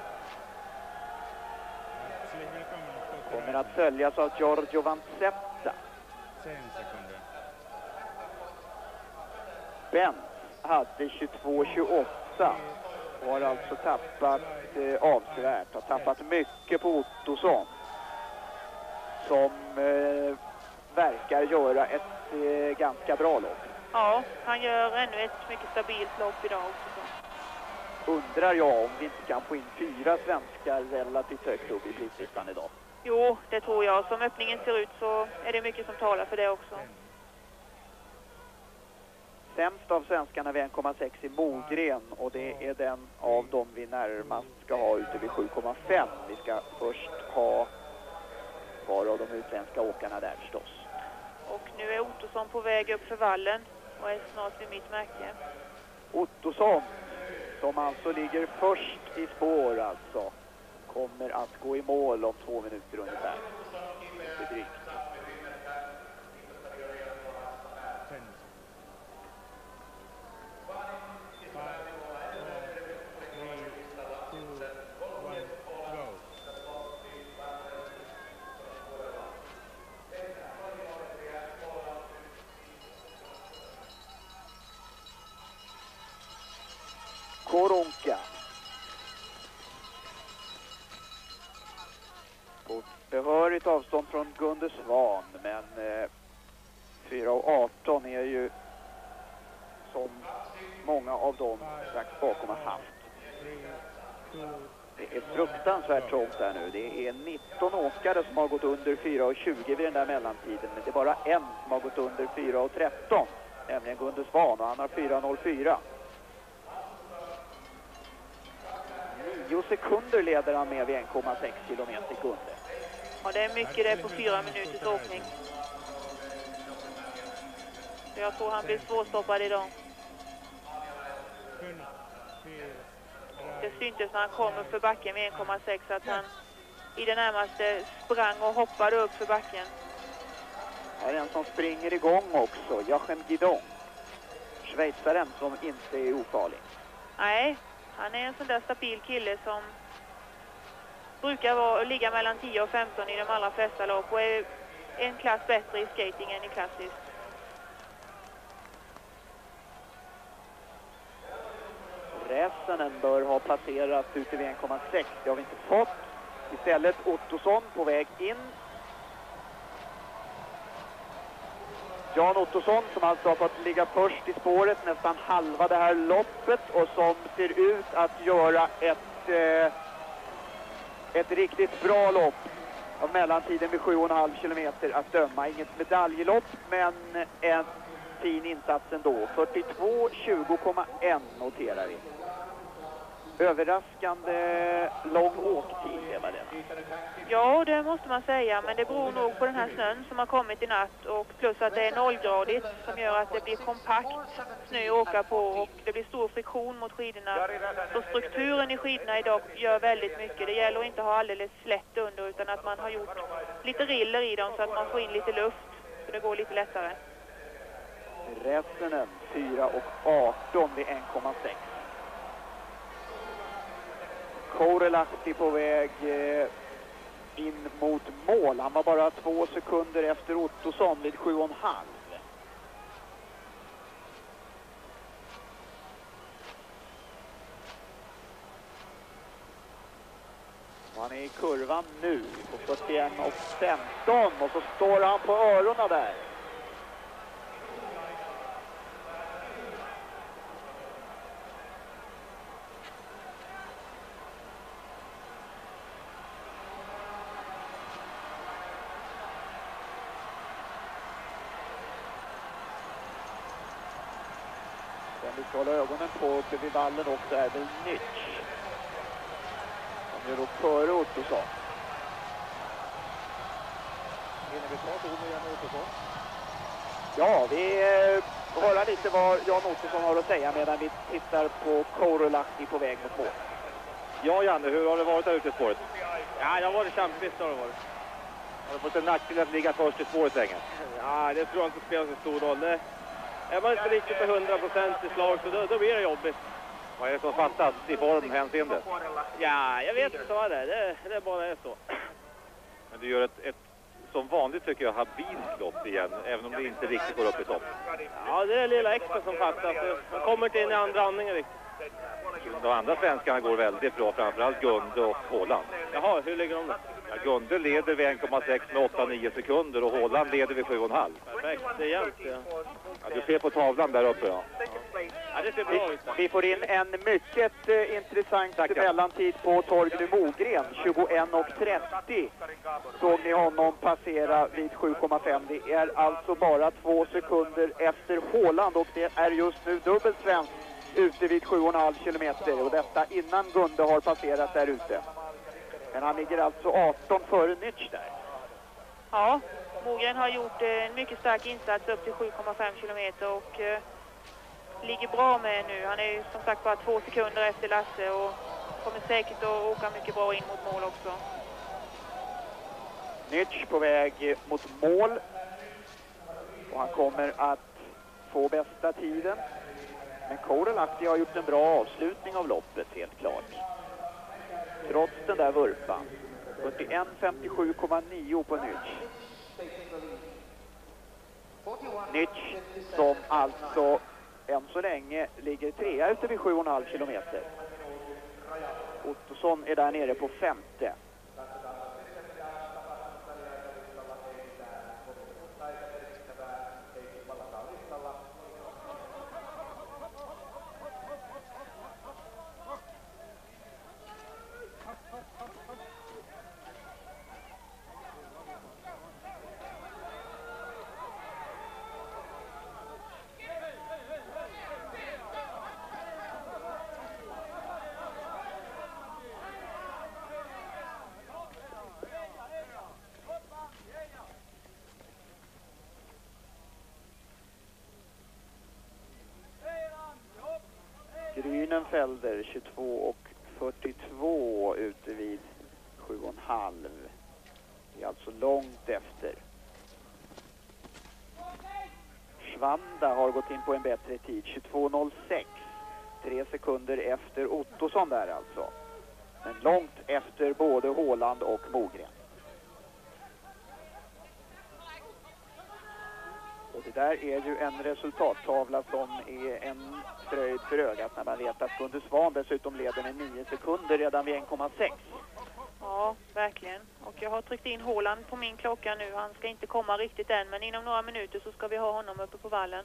Kommer att följas av Giorgio Vanzetta. 10 sekunder. Benz hade 22,28 och har alltså tappat avsevärt. Har tappat mycket på Ottosson. Som verkar göra ett ganska bra lopp. Ja, han gör ännu ett mycket stabilt lopp idag också. Undrar jag om vi inte kan få in 4 svenskar relativt högt upp i prislistan idag. Jo, det tror jag. Som öppningen ser ut så är det mycket som talar för det också. Sämst av svenskarna vid 1,6 i Mogren och det är den av dem vi närmast ska ha ute vid 7,5. Vi ska först ha var av de utländska åkarna där förstås. Och nu är Ottosson på väg upp för vallen och är snart vid mitt märke. Ottosson, som alltså ligger först i spår alltså, kommer att gå i mål om 2 minuter ungefär. Det är drygt. 10. 5, 4, 3, 2, 1, go. Koronka. På behörigt avstånd från Gunde Svan, men 4,18 är ju som många av dem strax bakom har haft. 3, 2, Det är fruktansvärt trångt där nu. Det är 19 åkare som har gått under 4,20 vid den där mellantiden, men det är bara en som har gått under 4,13, nämligen Gunde Svan, och han har 4,04. 9 sekunder leder han med vid 1,6 kilometer Gunde. Ja, det är mycket det på 4 minuters åkning. Så jag tror han blir svårstoppad idag. 5, 4, Det syntes när han kom upp för backen vid 1,6 att han i det närmaste sprang och hoppade upp för backen. Här är en som springer igång också, Joachim Guidon. Schweizaren som inte är ofarlig. Nej, han är en sån där stabil kille som brukar ligga mellan 10 och 15 i de allra flesta lopp och är en klass bättre i skating än i klassiskt. Räsenen bör ha passerat ute vid 1,6. Det har vi inte fått. Istället Ottosson på väg in. Jan Ottosson som alltså har fått ligga först i spåret nästan halva det här loppet och som ser ut att göra ett riktigt bra lopp av mellantiden vid 7,5 kilometer att döma. Inget medaljlopp, men en fin insats ändå. 42:20,1 noterar vi. Överraskande lång åktid, Eva-Lena. Ja, det måste man säga, men det beror nog på den här snön som har kommit i natt och plus att det är 0-gradigt som gör att det blir kompakt snö att åka på och det blir stor friktion mot skidorna. Så strukturen i skidorna idag gör väldigt mycket. Det gäller att inte ha alldeles slätt under utan att man har gjort lite riller i dem så att man får in lite luft så det går lite lättare. Rässenen 4:18 vid 1,6. Korelahti på väg in mot mål. Han var bara 2 sekunder efter Ottosson vid 7,5. Han är i kurvan nu på 41,15 och så står han på öronen där. Vi ska hålla ögonen på uppe vid vallen också är väl Nitsch. Han är då före Ottosson. Hinner vi ta ett ord med Jan Ottosson? Ja, vi hör lite vad Jan Ottosson har att säga medan vi tittar på Korelahti på väg mot mål. Ja, Janne, hur har det varit här ute i spåret? Ja, det har varit kämpigt har det varit. Har du fått en nackdel att ligga först i spåret länge? Ja, det tror jag inte spelar så stor roll. Är man inte riktigt på 100% i slag så då blir det jobbigt. Vad är det som fattas i form hänseende? Ja, jag vet inte vad det är. Det är bara så. Men du gör ett som vanligt tycker jag habilt lopp igen, även om det inte riktigt går upp i topp. Ja, det är det lilla extra som fattas. Man kommer inte in i andra andningen riktigt. De andra svenskarna går väldigt bra, framförallt Gunde och Håland. Jaha, hur ligger de då? Ja, Gunde leder vid 1,6 med 8-9 sekunder och Håland leder vid 7,5. Perfekt, det är jämnt. Ja. Ja, du ser på tavlan där uppe, ja. Ja, det ser bra ut. Vi får in en mycket intressant mellantid på Torgny Mogren. 21:30 såg ni honom passera vid 7,5. Det är alltså bara 2 sekunder efter Håland och det är just nu dubbelt svensk ute vid 7,5 kilometer. Och detta innan Gunde har passerat där ute. Men han ligger alltså 18 före Nitsch där. Ja, Mogren har gjort en mycket stark insats upp till 7,5 kilometer och ligger bra med nu. Han är ju som sagt bara 2 sekunder efter Lasse och kommer säkert att åka mycket bra in mot mål också. Nitsch på väg mot mål och han kommer att få bästa tiden. Men Korelahti har gjort en bra avslutning av loppet, helt klart. Trots den där vurpan. 41:57,9 på Nitsch. Nitsch som alltså än så länge ligger 3 ute vid 7,5 kilometer. Ottosson är där nere på 5:e. Grünenfelder 22:42 ute vid 7,5. Det är alltså långt efter. Schwanda har gått in på en bättre tid, 22:06. 3 sekunder efter Ottosson där alltså. Men långt efter både Håland och Mogren. Och det där är ju en resultattavla som är en fröjd för ögat när man vet att Gunde Svan dessutom leder med 9 sekunder redan vid 1,6. Ja, verkligen. Och jag har tryckt in Håland på min klocka nu. Han ska inte komma riktigt än, men inom några minuter så ska vi ha honom uppe på vallen.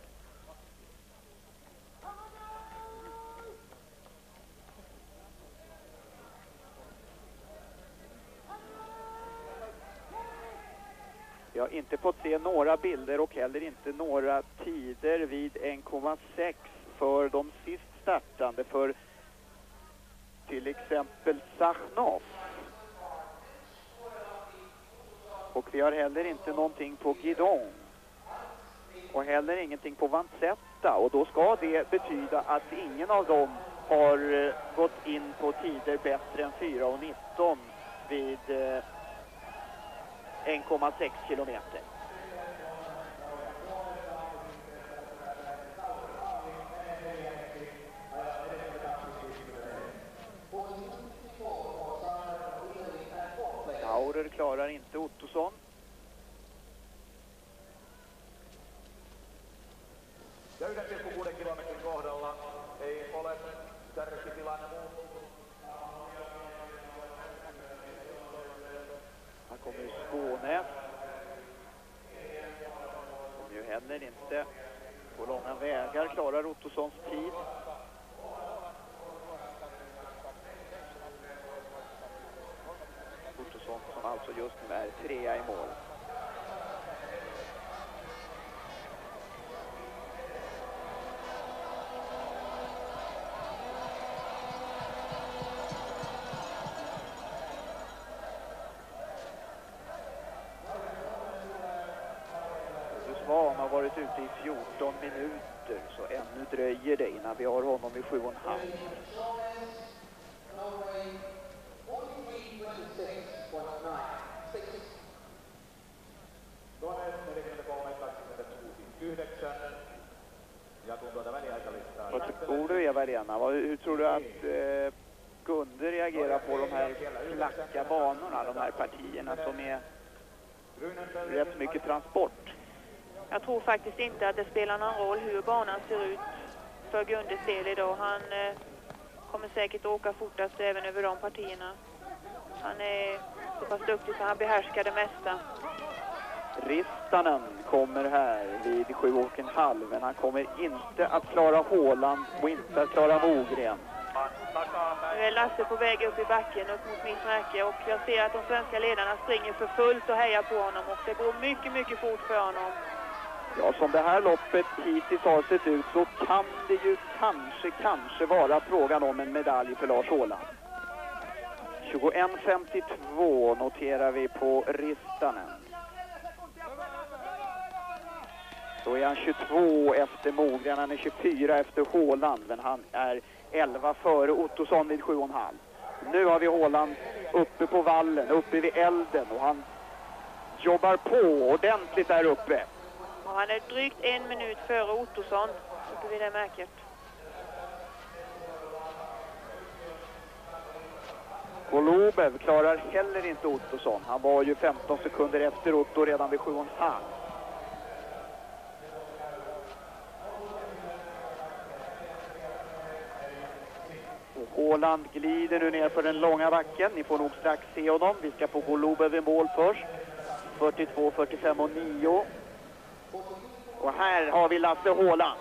Jag har inte fått se några bilder och heller inte några tider vid 1,6 för de sist startande, för till exempel Sachnov. Och vi har heller inte någonting på Guidon. Och heller ingenting på Vanzetta. Och då ska det betyda att ingen av dem har gått in på tider bättre än 4:19 vid 1,6 kilometer. Saurer klarar inte Ottosson. Ja 1,6 kilometrin kohdalla ei ole kärkitilanne muuttunut. Här kommer Skåne. Som ju heller inte på långa vägar klarar Ottossons tid. Ottosson som alltså just nu är 3:a i mål. Svan har varit ute i 14 minuter, så ännu dröjer det innan vi har honom vid 7,5. Vad tror du, Eva-Lena? Hur tror du att kunder reagerar på de här flacka banorna, de här partierna som är rätt mycket transport? Jag tror faktiskt inte att det spelar någon roll hur banan ser ut för Gundes del idag. Han kommer säkert åka fortast även över de partierna. Han är så pass duktig så han behärskar det mesta. Ristanen kommer här vid 7,5, men han kommer inte att klara Håland och inte att klara Mogren. Nu är Lasse på väg upp i backen upp mot mitt märke och jag ser att de svenska ledarna springer för fullt och hejar på honom och det går mycket, mycket fort för honom. Ja, som det här loppet hittills har sett ut så kan det ju kanske vara frågan om en medalj för Lars Håland. 21,52 noterar vi på Ristanen. Då är han 22 efter Mogren, han är 24 efter Håland, men han är 11 före Ottosson vid 7,5. Nu har vi Håland uppe på vallen, uppe vid elden och han jobbar på ordentligt där uppe. Och han är drygt 1 minut före Ottosson uppe vid det märket. Golubev klarar heller inte Ottosson. Han var ju 15 sekunder efter Otto redan vid 7,5. Håland glider nu ner för den långa backen. Ni får nog strax se honom. Vi ska få Golubev i mål först. 42, 45 och 9. Och här har vi Lasse Håland.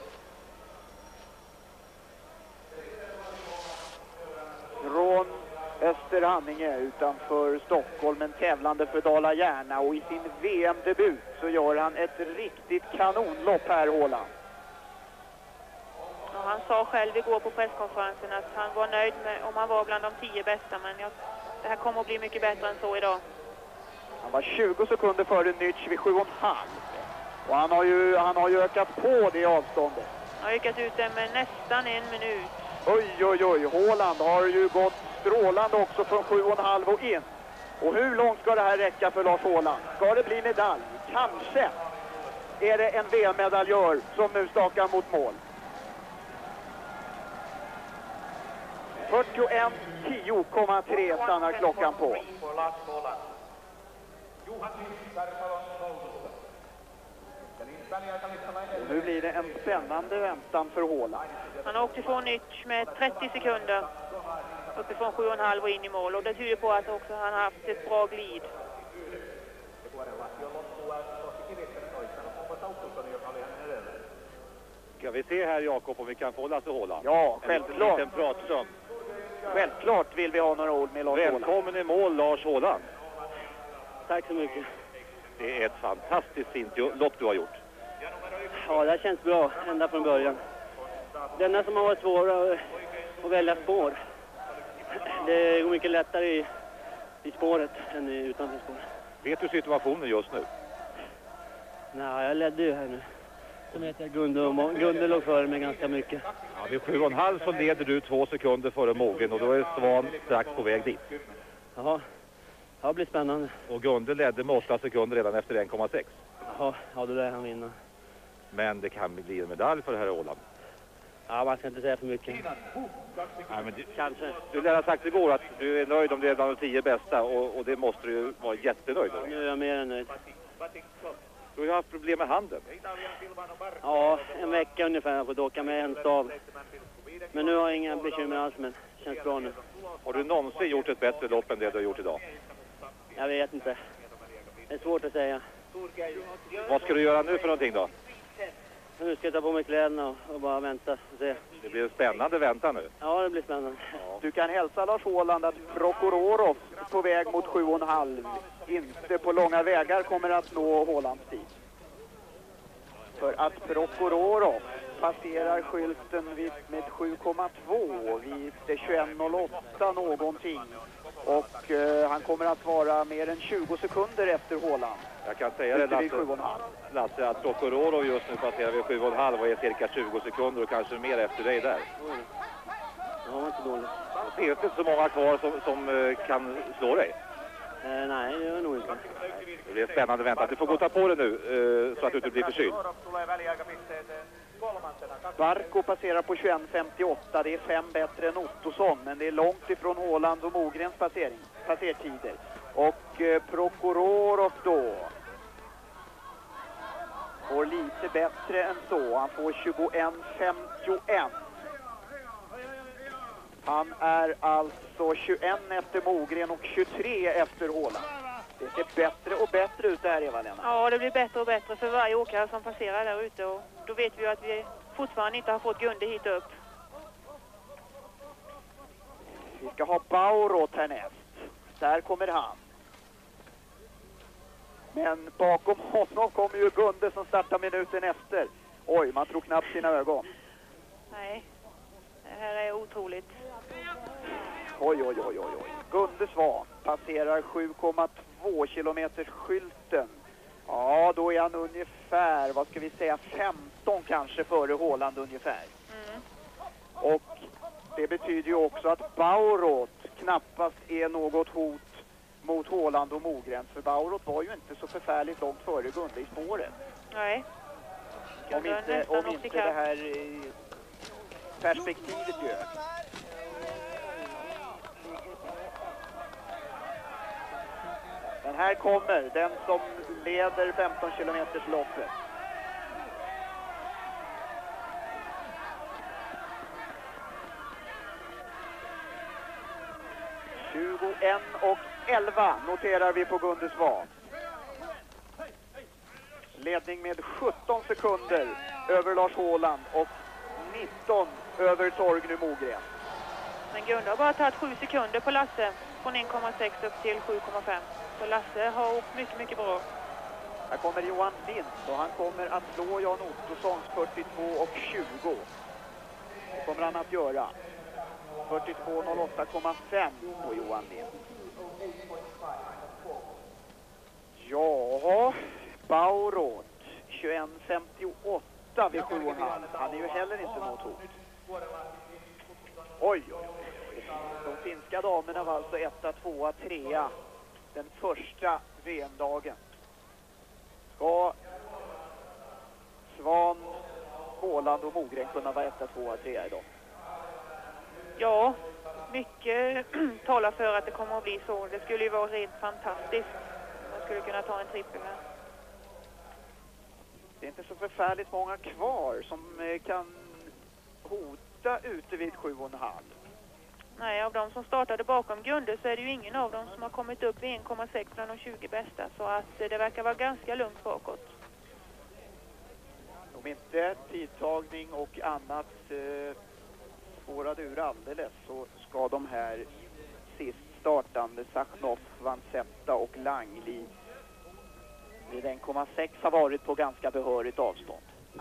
Från Österhaninge utanför Stockholm, men tävlande för Dala-Järna. Och i sin VM-debut så gör han ett riktigt kanonlopp här, Håland. Och han sa själv igår på presskonferensen att han var nöjd med om han var bland de 10 bästa, men det här kommer att bli mycket bättre än så idag. Han var 20 sekunder före Nitsch vid 7,5. Och han har ju ökat på det avståndet. Han har ökat ut det med nästan 1 minut. Oj, Håland har ju gått strålande också från 7,5 och in. Och hur långt ska det här räcka för Lars Håland? Ska det bli medalj? Kanske är det en VM-medaljör som nu stakar mot mål. 41,10,3 stannar klockan på. Och nu blir det en spännande väntan för Håland. Han har åkt ifrån Nitsch med 30 sekunder uppifrån 7,5 och in i mål. Och det tyder på att också han har haft ett bra glid. Ska vi se här, Jakob, om vi kan få Lasse Håland? Ja, självklart. En pratstund. Självklart vill vi ha några ord med Lars Håland. Välkommen i mål, Lars Håland. Tack så mycket. Det är ett fantastiskt fint lopp du har gjort. Ja, det har känts bra ända från början. Det enda som har varit svårt att välja spår. Det går mycket lättare i spåret än utanför spåret. Vet du situationen just nu? Nej, jag ledde ju här nu. Som heter Gunde låg före mig ganska mycket. Ja, vid 7,5 så leder du 2 sekunder före Mogren och då är Svan strax på väg dit. Jaha, det blir spännande. Och Gunde ledde med 8 sekunder redan efter 1,6. Jaha, ja, det där han vinner. Men det kan bli en medalj för det här Åland. Ja, man ska inte säga för mycket. Ja, men Kanske. Du lär ha sagt igår att du är nöjd om det är bland de 10 bästa och det måste du ju vara jättenöjd med. Nu är jag mer än nöjd. Du har ju haft problem med handen. Ja, en vecka ungefär. Jag har fått åka med en stav. Men nu har jag inga bekymmer alls, men det känns bra nu. Har du någonsin gjort ett bättre lopp än det du har gjort idag? Jag vet inte. Det är svårt att säga. Vad ska du göra nu för någonting då? Nu ska jag ta på mig kläderna och bara vänta och se. Det blir spännande vänta nu. Ja, det blir spännande. Du kan hälsa Lars Åland att Prokhorov på väg mot 7,5 inte på långa vägar kommer att nå Ålands tid. För att Prokhorov passerar skylten med 7,2 vid 21,08 någonting. Och han kommer att vara mer än 20 sekunder efter Håland. Jag kan säga det Lasse att Prokhorov just nu passerar vid 7,5 och är cirka 20 sekunder och kanske mer efter dig där. Ja, inte dåligt. Det finns inte så många kvar som kan slå dig. Nej, det gör nog inte. Det är spännande vänta. Du får gå och ta på det nu så att du inte blir förkyld. Barko passerar på 21,58. Det är 5 bättre än Ottosson, men det är långt ifrån Åland och Mogrens passertider. Och Prokhorov då får lite bättre än så. Han får 21,51. Han är alltså 21 efter Mogren och 23 efter Åland. Det ser bättre och bättre ut där, Eva-Lena. Ja, det blir bättre och bättre för varje åkare som passerar där ute. Och då vet vi ju att vi fortfarande inte har fått Gunde hit upp. Vi ska ha Bauroth härnäst. Där kommer han. Men bakom honom kommer ju Gunde som startar minuten efter. Oj, man tror knappt sina ögon. Nej, det här är otroligt. Oj. Gunde Svan passerar 7,2 kilometers skylten. Ja, då är han ungefär, vad ska vi säga, 15 kanske före Håland ungefär. Mm. Och det betyder ju också att Bauroth knappast är något hot mot Håland och Mogren. För Bauroth var ju inte så förfärligt långt före Gunde i spåret. Nej. Om inte det här perspektivet gör. Men här kommer den som leder 15 kilometers loppet. och 11 noterar vi på Gunde Svan. Ledning med 17 sekunder över Lars Håland och 19 över Torgny Mogren. Men Gunde har bara tagit 7 sekunder på Lasse från 1,6 upp till 7,5. Så Lasse har åkt mycket, mycket bra. Här kommer Johan Lind och han kommer att slå Jan Ottossons 42 och 20. Det kommer han att göra. 42.08,5 på Johan Lind. Ja, Bauroth 21.58 vid 7,5. Han är ju heller inte något hot. Oj. De finska damerna var alltså 1, 2, 3 den första VM-dagen. Ska Svan, Håland och Mogren kunna vara 1, 2, 3 idag? Ja, mycket talar för att det kommer att bli så. Det skulle ju vara rent fantastiskt. Man skulle kunna ta en trippel här. Det är inte så förfärligt många kvar som kan hota ute vid 7,5. Nej, av de som startade bakom Gunde så är det ju ingen av dem som har kommit upp i 1,6 bland de 20 bästa. Så att det verkar vara ganska lugnt bakåt. Om inte tidtagning och annat spårade ur alldeles så ska de här sist startande Sachnov, Vansetta och Langli Vid 1,6 har varit på ganska behörigt avstånd.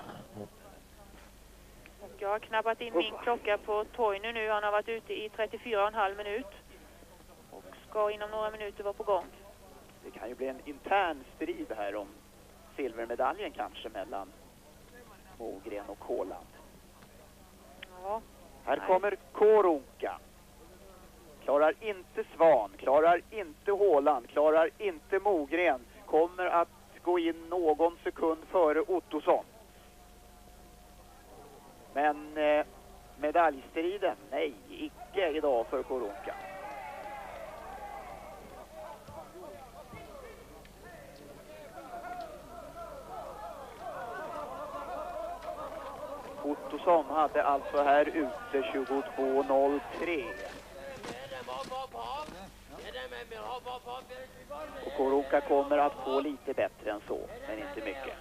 Och jag har knappat in min klocka på Toyny nu. Han har varit ute i 34,5 minut. Och ska inom några minuter vara på gång. Det kan ju bli en intern strid här om silvermedaljen kanske mellan Mogren och Håland. Ja. Här kommer Koronka. Klarar inte Svan, klarar inte Håland, klarar inte Mogren. Kommer att gå in någon sekund före Ottosson. Men medaljstriden, nej, icke idag för Koronka. Ottosson hade alltså här ute 22.03. Och Koronka kommer att få lite bättre än så, men inte mycket.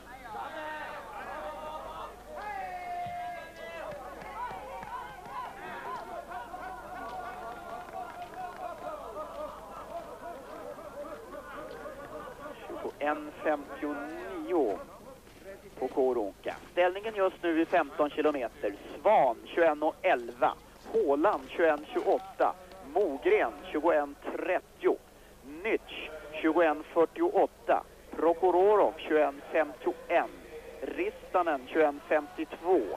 En 59 på Koronka. Ställningen just nu är 15 kilometer. Svan 21.11. Håland 21.28. Mogren 21.30. Nytsch 21.48. Prokhorov 21.51. Ristanen 21.52.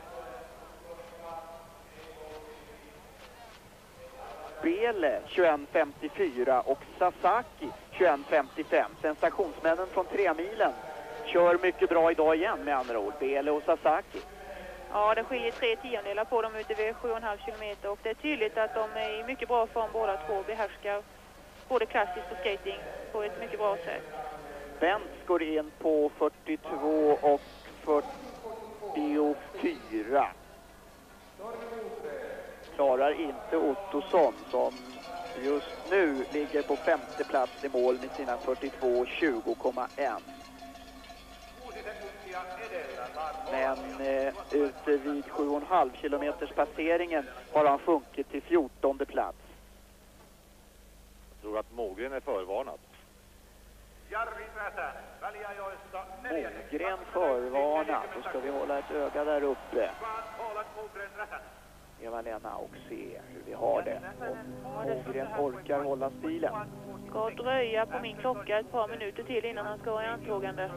Bele 21.54 och Sasaki 21.55. Sensationsmännen från 3-milen kör mycket bra idag igen med andra ord. Bele och Sasaki. Ja, det skiljer 3/10 på dem ute vid 7,5 kilometer. Och det är tydligt att de är i mycket bra form båda två. Behärskar både klassiskt och skating på ett mycket bra sätt. Benz går in på 42 och 44. Klarar inte Ottosson som just nu ligger på 5:e plats i mål med sina 42,20,1. Men ute vid 7,5 kilometers passeringen har han sjunkit till 14:e plats. Jag tror att Mogren är förvarnad. Mogren förvarnad. Då ska vi hålla ett öga där uppe. Eva-Lena och se hur vi har det. Om Mogren orkar hålla stilen. Ska dröja på min klocka ett par minuter till innan han ska vara i antågande.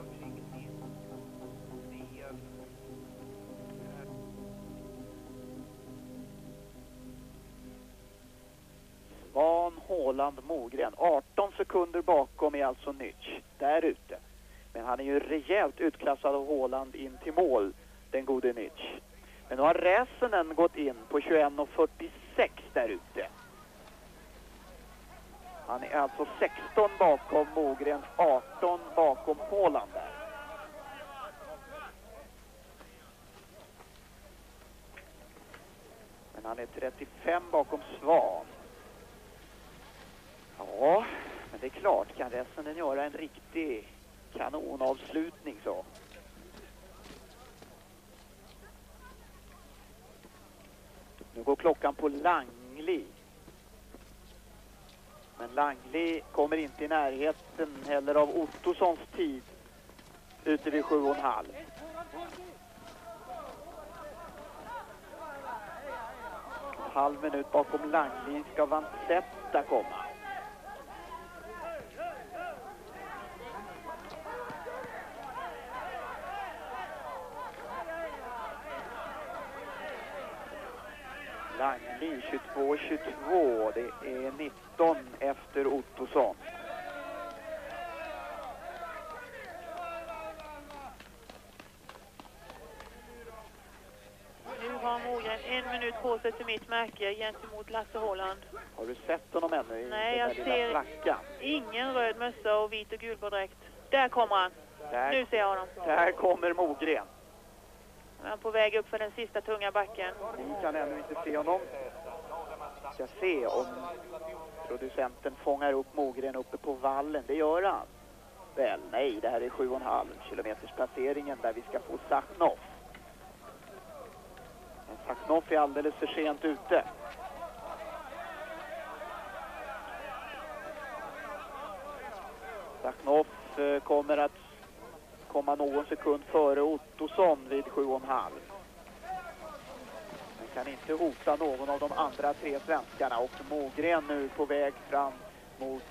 Svan, Håland, Mogren. 18 sekunder bakom är alltså Nytsch. Där ute. Men han är ju rejält utklassad av Håland in till mål. Den gode Nytsch. Men nu har Räsenen gått in på 21,46 där ute. Han är alltså 16 bakom Mogren, 18 bakom Håland där. Men han är 35 bakom Svan. Ja, men det är klart, kan Räsenen göra en riktig kanonavslutning så. Nu går klockan på Langli. Men Langli kommer inte i närheten heller av Ottossons tid ute vid 7,5. Halv minut bakom Langli ska Vanzetta komma. Langli 22-22, det är 19 efter Ottosson. Nu har Mogren 1 minut på sig till mitt märke gentemot Lasse Håland. Har du sett honom ännu i Nej, den jag lilla ser frackan? ingen röd mössa och vit och gulbordräkt. Där kommer han. Nu ser jag honom. Där kommer Mogren. Han är på väg upp för den sista tunga backen. Vi kan ännu inte se honom. Ska se om producenten fångar upp Mogren uppe på vallen. Det gör han. Väl, nej, det här är 7,5 kilometers passeringen där vi ska få Sachnov. Men Sachnov är alldeles för sent ute. Sachnov kommer att komma någon sekund före Ottosson vid 7,5. Men kan inte hota någon av de andra 3 svenskarna. Och Mogren nu på väg fram mot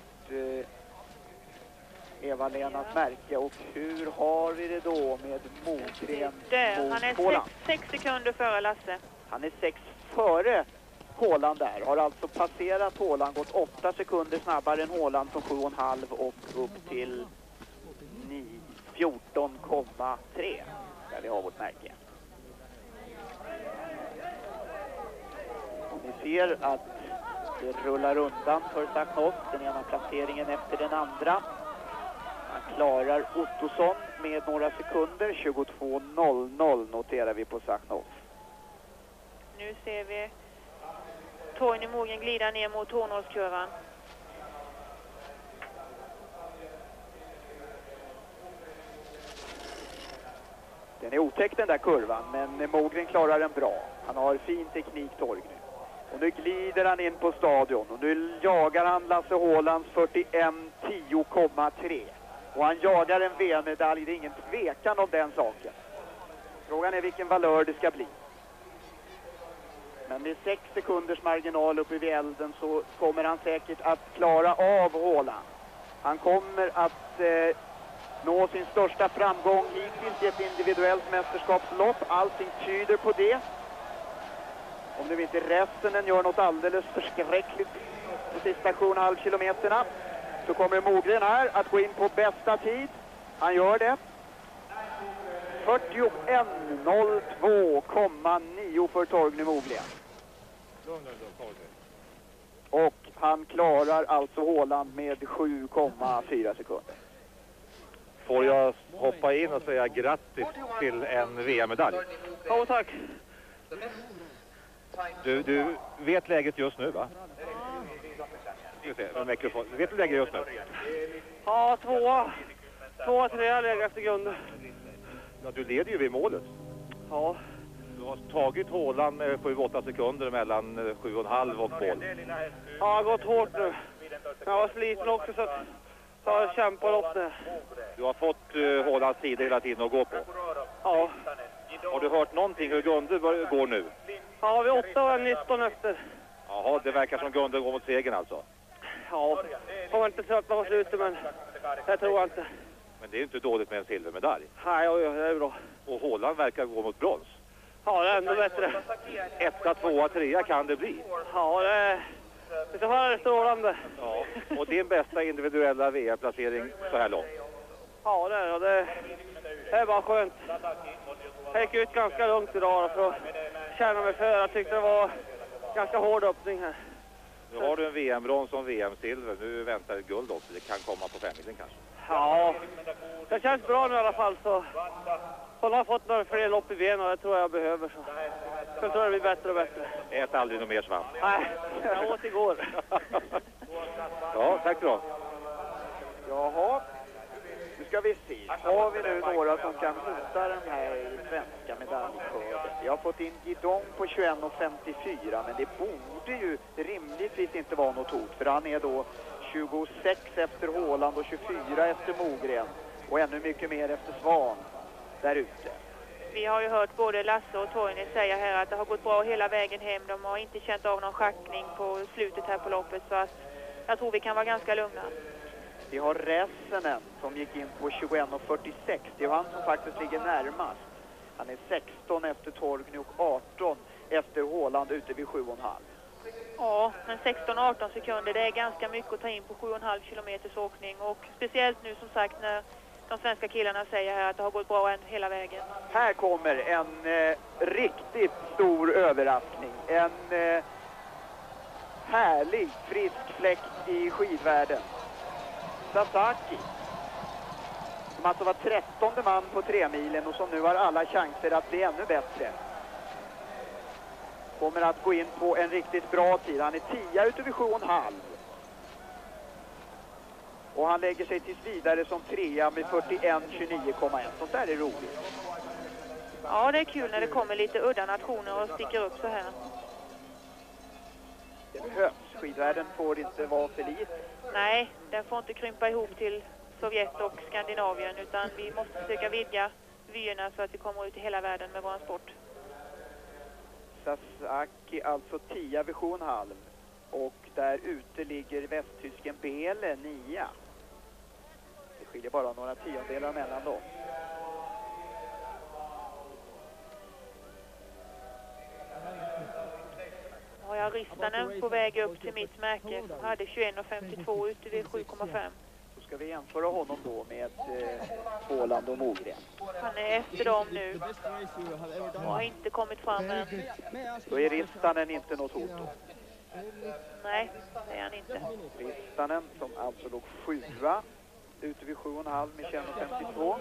Eva-Lenas märke. Och hur har vi det då med Mogren där, mot han Håland? är 6 sekunder före Lasse. Han är 6 före Håland där. Har alltså passerat Håland, gått 8 sekunder snabbare än Håland från 7,5 och upp till 14,3 där vi har vårt märke. Och ni ser att det rullar undan för Sachnov, den ena placeringen efter den andra. Han klarar Ottosson med några sekunder, 22.00 noterar vi på Sachnov. Nu ser vi Torgny Mogren glida ner mot Tornåskurvan. Den är otäck den där kurvan, men Mogren klarar den bra. Han har fin teknik, Torgny. Och nu glider han in på stadion och nu jagar han Lasse Hålands 41.10,3. Och han jagar en VM-medalj, det är ingen tvekan om den saken. Frågan är vilken valör det ska bli. Men med 6 sekunders marginal uppe vid elden så kommer han säkert att klara av Håland. Han kommer att nå sin största framgång hittills i ett individuellt mästerskapslopp. Allting tyder på det. Om nu inte resten gör något alldeles förskräckligt på sista 7,5 kilometerna så kommer Mogren här att gå in på bästa tid. Han gör det. 41.02,9 för Torgny Mogren. Och han klarar alltså Håland med 7,4 sekunder. Får jag hoppa in och säga grattis till en VM-medalj? Ja, tack. Du vet läget just nu, va? Vet du läget just nu? Ja, 2-3 läge efter grunden. Ja, du leder ju vid målet. Ja. Du har tagit Håland med 7-8 sekunder mellan 7,5 och mål. Ja, jag har gått hårt nu. Jag var sliten också så att jag kämpar upp det. Du har fått Hålands sida hela tiden att gå på. Ja. Har du hört någonting hur Gunde går nu? Ja, vi är 8-19 efter. Jaha, det verkar som Gunde går mot segern alltså. Ja, jag var inte tröttna på slutet, men det tror jag inte. Men det är ju inte dåligt med en silvermedalj. Nej, det är bra. Och Håland verkar gå mot brons. Ja, det är ändå bättre. 1, 2, 3 kan det bli. Ja, det är strålande. Ja, och din bästa individuella VM-placering så här långt? Ja, det är bara skönt. Jag gick ut ganska lugnt idag för att känna mig för. Jag tyckte det var ganska hård öppning här. Nu har du en VM-brons och en VM-silver. Nu väntar ett guld också. Det kan komma på 5-milen kanske. Ja, det känns bra nu i alla fall. Så hon har fått några fler lopp i benen och det tror jag behöver. Så jag tror det blir bättre och bättre. Ät aldrig något mer svamp. Nej, jag åt igår. Ja, tack då. Jaha, nu ska vi se. Har vi nu några som kan hota den här svenska medaljskörden? Vi har fått in Gidong på 21,54, men det borde ju rimligtvis inte vara något hot. För han är då 26 efter Håland och 24 efter Mogren. Och ännu mycket mer efter Svan där ute. Vi har ju hört både Lasse och Torgny säga här att det har gått bra hela vägen hem. De har inte känt av någon schackning på slutet här på loppet, så att jag tror vi kan vara ganska lugna. Vi har Rässenen som gick in på 21,46. Det är han som faktiskt ligger närmast. Han är 16 efter Torgny och 18 efter Håland ute vid 7,5. Ja, men 16-18 sekunder, det är ganska mycket att ta in på 7,5 kilometers åkning. Och speciellt nu som sagt när de svenska killarna säger här att det har gått bra hela vägen. Här kommer en riktigt stor överraskning. En härlig frisk fläkt i skidvärlden. Sasaki, som alltså var 13:e man på 3-milen och som nu har alla chanser att bli ännu bättre. Kommer att gå in på en riktigt bra tid. Han är 10 ute vid 7,5. Och han lägger sig tills vidare som 3 med 41,29,1. Sånt där är roligt. Ja, det är kul när det kommer lite udda nationer och sticker upp så här. Det behövs. Skidvärlden får inte vara för lite. Nej, den får inte krympa ihop till Sovjet och Skandinavien, utan vi måste försöka vidga vyerna så att vi kommer ut i hela världen med vår sport. Sasaki alltså 10 vid 7,5. Och där ute ligger västtysken Bele 9. Det skiljer bara några tiondelar mellan dem. Har jag Ristanen på väg upp till mitt märke som hade 21,52 ute vid 7,5. Så ska vi jämföra honom då med Åland och Mogren. Han är efter dem nu och har inte kommit fram än. Då är Ristanen inte något hot då. Nej, det är han inte. Ristanen som alltså låg 7 ute vid 7,5 med 21,52.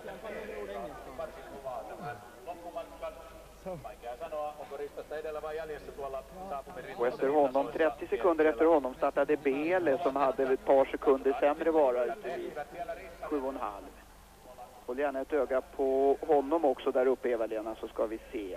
Och efter honom, 30 sekunder efter honom, startade Bele som hade ett par sekunder sämre bara ute vid 7,5. Håll gärna ett öga på honom också där uppe, Eva-Lena, så ska vi se.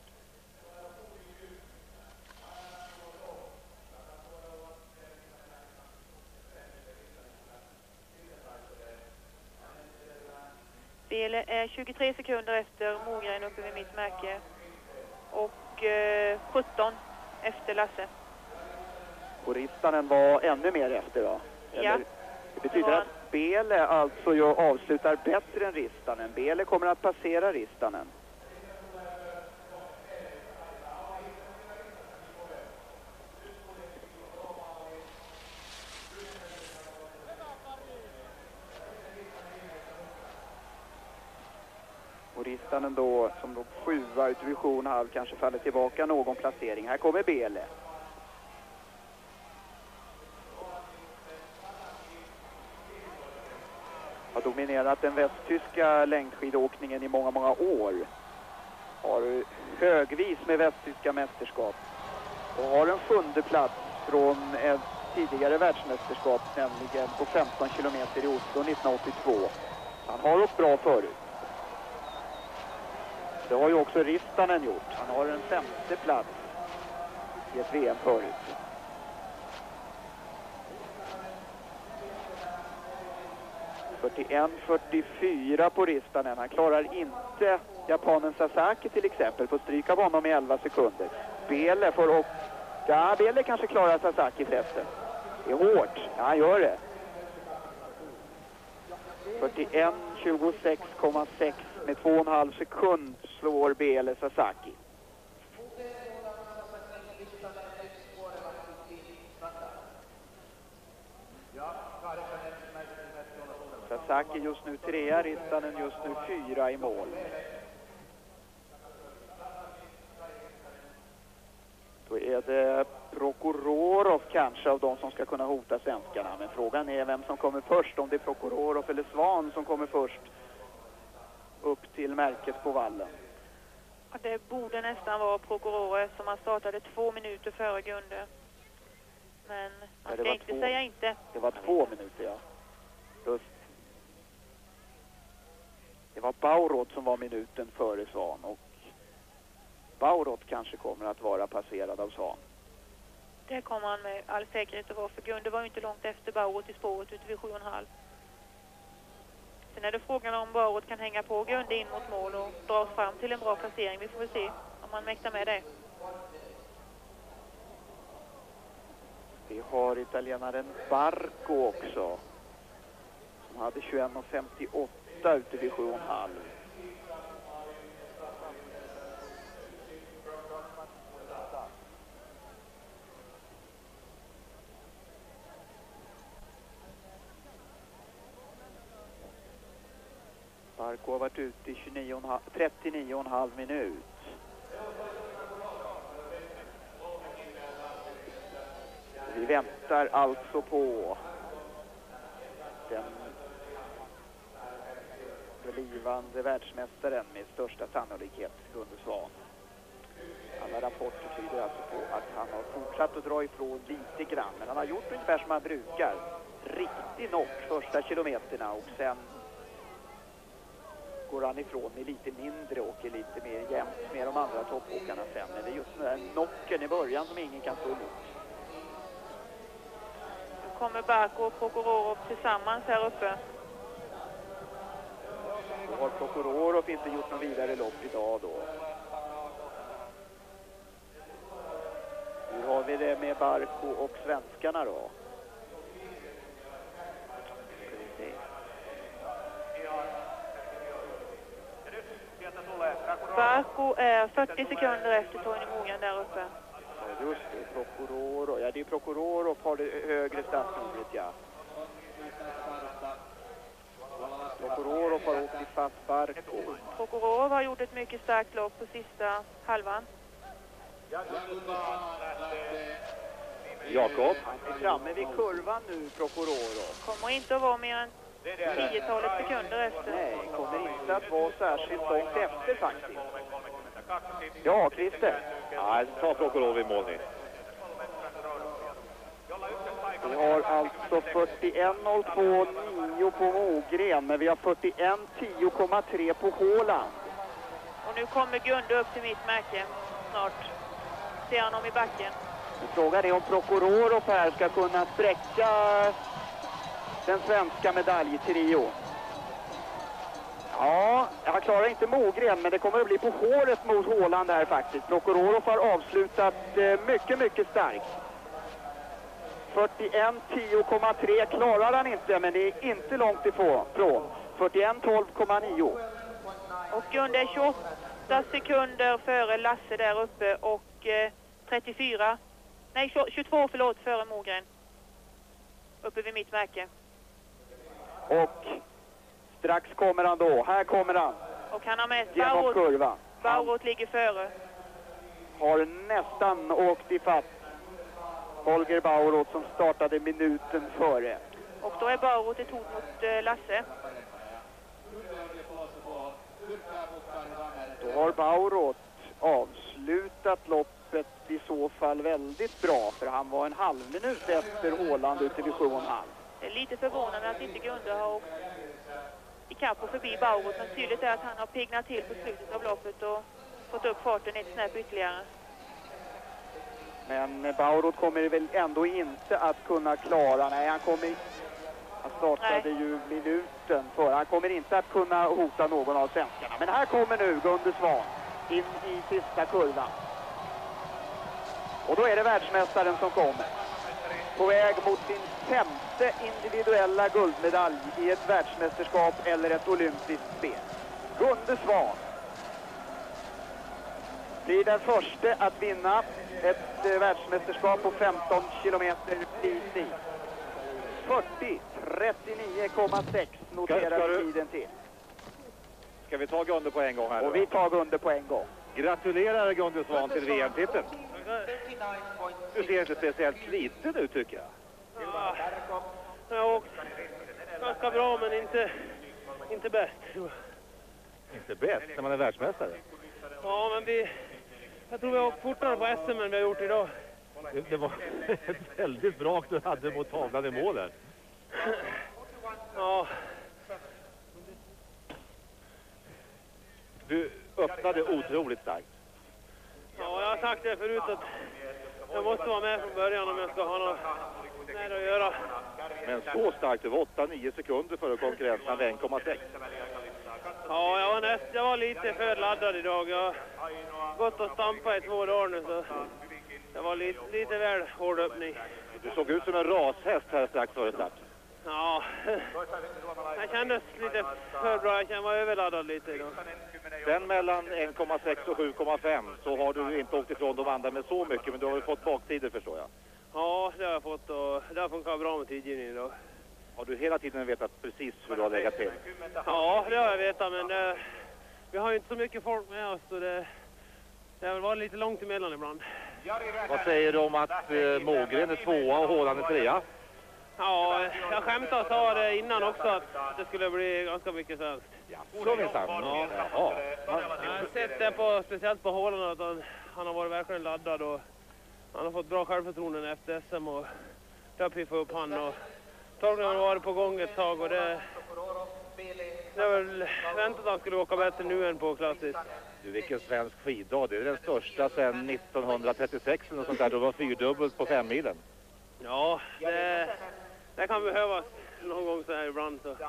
Bele är 23 sekunder efter Mogren uppe vid mitt märke och 17 efter Lasse. Och Ristanen var ännu mer efter då? Ja. Eller, det betyder att Bele alltså avslutar bättre än Ristanen. Bele kommer att passera Ristanen. Och Ristanen då, som låg 7 ut vid 7,5, kanske faller tillbaka någon placering. Här kommer Bele. Har dominerat den västtyska längdskidåkningen i många, många år. Har högvis med västtyska mästerskap. Och har en 7:e plats från ett tidigare världsmästerskap, nämligen på 15 kilometer i Oslo 1982. Han har åkt bra förut. Det har ju också Ristanen gjort. Han har en 5:e plats i ett VM förut. ...41-44 på Ristanen. Han klarar inte japanen Sasaki till exempel. Får stryka av honom i 11 sekunder. Bele får och... Ja, Bele kanske klarar Sasaki förresten. Det är hårt. Ja, han gör det. 41-26,6 med 2,5 sekund slår Bele Sasaki. Sasaki just nu 3, Ristanen just nu 4 i mål. Då är det Prokhorov kanske av de som ska kunna hota svenskarna. Men frågan är vem som kommer först, om det är Prokhorov eller Svan som kommer först upp till märket på vallen. Ja, det borde nästan vara Prokhorov som han startade 2 minuter före Gunde. Men man ska inte säga inte. Det var 2 minuter, ja. Just. Det var Bauroth som var minuten före Svan och Bauroth kanske kommer att vara passerad av Svan. Det kommer han med all säkerhet att vara, för Gunde var ju inte långt efter Bauroth i spåret ute vid 7,5. Sen är det frågan om Bauroth kan hänga på Gunde in mot mål och dra oss fram till en bra placering. Vi får väl se om man mäktar med det. Vi har italienaren Barco också, som hade 21,58 ute vid 7,5. Barco har varit ute i 39,5 minut. Vi väntar alltså på den blivande världsmästaren med största sannolikhet, Gunde Svan. Alla rapporter tyder alltså på att han har fortsatt att dra ifrån lite grann, men han har gjort ungefär som han brukar. Riktig knock första kilometerna och sen går han ifrån med lite mindre och är lite mer jämnt med de andra toppåkarna sen. Men det är just den där knocken i början som ingen kan stå emot. Nu kommer Barco och Prokhorov tillsammans här uppe. Då har Prokhorov inte gjort någon vidare lopp idag då. Hur har vi det med Barko och svenskarna då? Ska vi se. Barko är 40 sekunder efter Tony Mogren där uppe. Ja, just det, Prokhorov. Ja, det är Prokhorov har det högre startnumret, ja. Prokhorov har åkt i fast Barko. Prokhorov har gjort ett mycket starkt lopp på sista halvan. Jakob. Han är framme vid kurvan nu, Prokhorov. Kommer inte att vara mer än 10-talet sekunder efter. Nej, kommer inte att vara särskilt långt efter faktiskt. Ja, Christer. Ja, ta Prokhorov i mål nu. Vi har alltså 41.02,9 på Mogren, men vi har 41.10,3 på Håland. Och nu kommer Gunde upp till mitt märke snart. Ser honom i backen. Frågan är om Prokhorov här ska kunna spräcka den svenska medaljtrio. Ja, jag klarar inte Mogren, men det kommer att bli på håret mot Håland här faktiskt. Prokhorov har avslutat mycket starkt. 41.10,3 klarar han inte, men det är inte långt ifrån. 41.12,9. Och Gunde är 28 sekunder före Lasse där uppe och 22 före Mogren. Uppe vid mitt märke. Och strax kommer han då. Här kommer han. Och han har med genom kurvan. Bauroth ligger före. Har nästan åkt i fatt Holger Bauroth som startade minuten före. Och då är Bauroth ett hot mot Lasse. Då har Bauroth avslutat loppet i så fall väldigt bra, för han var en halv minut efter Håland ute vid 7,5. Det är lite förvånande att inte Gunde har åkt i kapp och förbi Bauroth, men tydligt är att han har pignat till på slutet av loppet och fått upp farten ett snäpp ytterligare. Men Bauroth kommer väl ändå inte att kunna klara. Nej, han startade ju minuten för. Han kommer inte att kunna hota någon av svenskarna. Men här kommer nu Gunde Svan in i sista kurvan. Och då är det världsmästaren som kommer. På väg mot sin 5:e individuella guldmedalj i ett världsmästerskap eller ett olympiskt spel. Gunde Svan blir den första att vinna ett världsmästerskap på 15 kilometer DC. 40.39,6 noterar tiden till. Ska vi ta Gunde på en gång här? Och vi tar Gunde på en gång. Gratulerar Gunde Svan till VM-titeln. Du ser inte speciellt lite nu, tycker jag. Ja, jag har åkt ganska bra, men inte bäst. Inte bäst när man är världsmästare. Ja, men jag tror vi har åkt fortare på SM än vi har gjort idag. Det var ett väldigt bra du hade mot tavlan i målen. Ja. Du öppnade otroligt starkt. Ja, jag har sagt det förut att jag måste vara med från början om jag ska ha något med att göra. Men så starkt, det var 8-9 sekunder före konkurrensen av 1,6. Ja, jag var lite för laddad idag. Jag har gått och stampat i 2 dagar nu, så det var lite väl hård öppning. Du såg ut som en rashäst här strax före start. Ja, jag kändes lite för bra. Jag var överladdad lite idag. Sen mellan 1,6 och 7,5 så har du inte åkt ifrån de andra med så mycket, men du har väl fått baktider, förstår jag. Ja, det har jag fått, och det har funkat bra med tidgivningen idag. Har du hela tiden vetat precis hur du har legat till? Ja, det har jag vetat, men vi har ju inte så mycket folk med oss, så det har varit lite långt emellan ibland. Vad säger du om att Mogren är 2:a och Håland är 3:a? Ja, jag skämtade och sa det innan också att det skulle bli ganska mycket svenskt. Ja, så minsann. Ja. Jag har sett det speciellt på Håland att han har varit verkligen laddad och han har fått bra självförtroende efter SM och det har piffat upp han, och Torgny har varit på gång ett tag, och det är väl väntat att han skulle åka bättre nu än på klassiskt. Du, vilken svensk skiddag. Det är den största sedan 1936 eller sånt där. Det var 4-dubbelt på 5 milen. Ja, det kan behövas någon gång så här ibland. Så.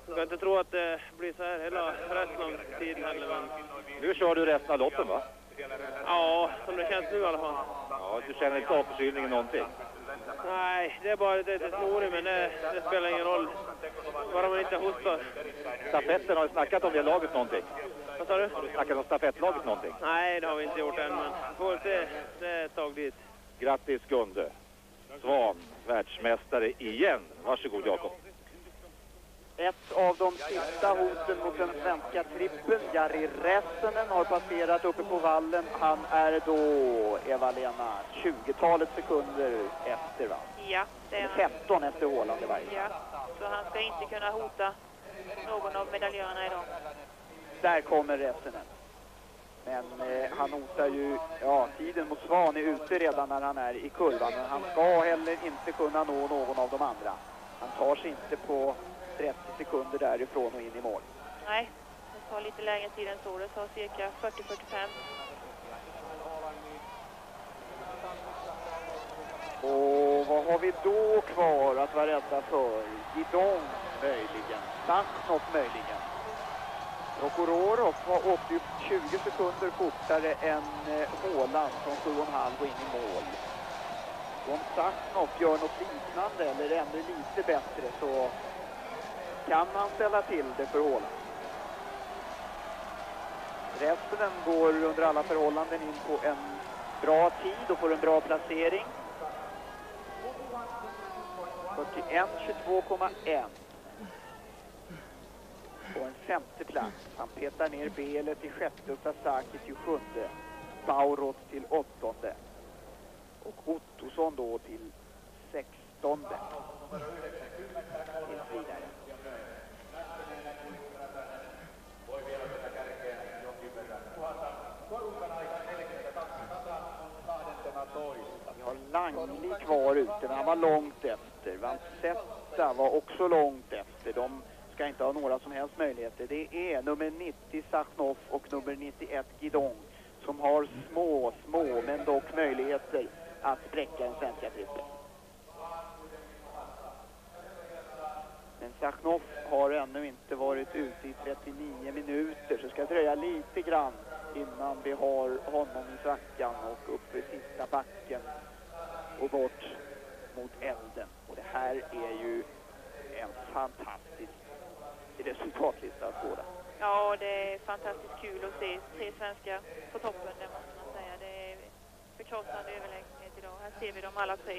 Jag kan inte tro att det blir så här hela resten av tiden heller. Men... Nu kör du resten av loppen, va? Ja, som det känns nu i alla fall. Ja, du känner inte avförkylningen någonting? Nej, det är bara lite snorig, men det spelar ingen roll. Bara man inte hostar. Stafetten, har du snackat om det laget någonting? Vad sa du? Har du snackat om stafettlaget någonting? Nej, det har vi inte gjort än, men får se. Det är ett tag dit. Grattis Gunde. Svan, världsmästare igen. Varsågod Jakob. Ett av de sista hoten mot den svenska trippen, Jari Räsänen, har passerat uppe på vallen. Han är då, Eva-Lena, 20-talet sekunder efter, va? Ja, det är han. 15 efter Håland i varje. Ja, så han ska inte kunna hota någon av medaljörerna idag. Där kommer Räsänen. Men han hotar ju, ja, tiden mot Svan är ute redan när han är i kurvan. Men han ska heller inte kunna nå någon av de andra. Han tar sig inte på 30 sekunder därifrån och in i mål. Nej, det tar lite längre tid än så. Det tar cirka 40-45. Och vad har vi då kvar att vara rädda för? Gidong möjligen. Sachnov möjligen. Rokororov har åkt upp 20 sekunder fortare än Håland från 7,5 och in i mål. Om Sachnov gör något liknande eller ännu lite bättre så kan han ställa till det för Håland. Resten går under alla förhållanden in på en bra tid och får en bra placering. 41-22,1. På en femte plats. Han petar ner Belet till sjätte och Sasaki till sjunde. Baurot till åttonde. Och Ottosson då till 16:e. Tills vidare. Vi har Langli kvar ute, men han var långt efter. Vanzetta var också långt efter. De ska inte ha några som helst möjligheter. Det är nummer 90 Sachnov och nummer 91 Gidong som har små men dock möjligheter att spräcka den svenska trippen. Men Sachnov har ännu inte varit ute i 39 minuter, så ska det dröja lite grann innan vi har honom i svackan och upp i sista backen och bort mot elden. Och det här är ju en fantastisk resultatlista att skåda. Ja, det är fantastiskt kul att se tre svenskar på toppen, det måste man säga. Det är förkrossande överlägsenhet idag. Här ser vi dem alla tre.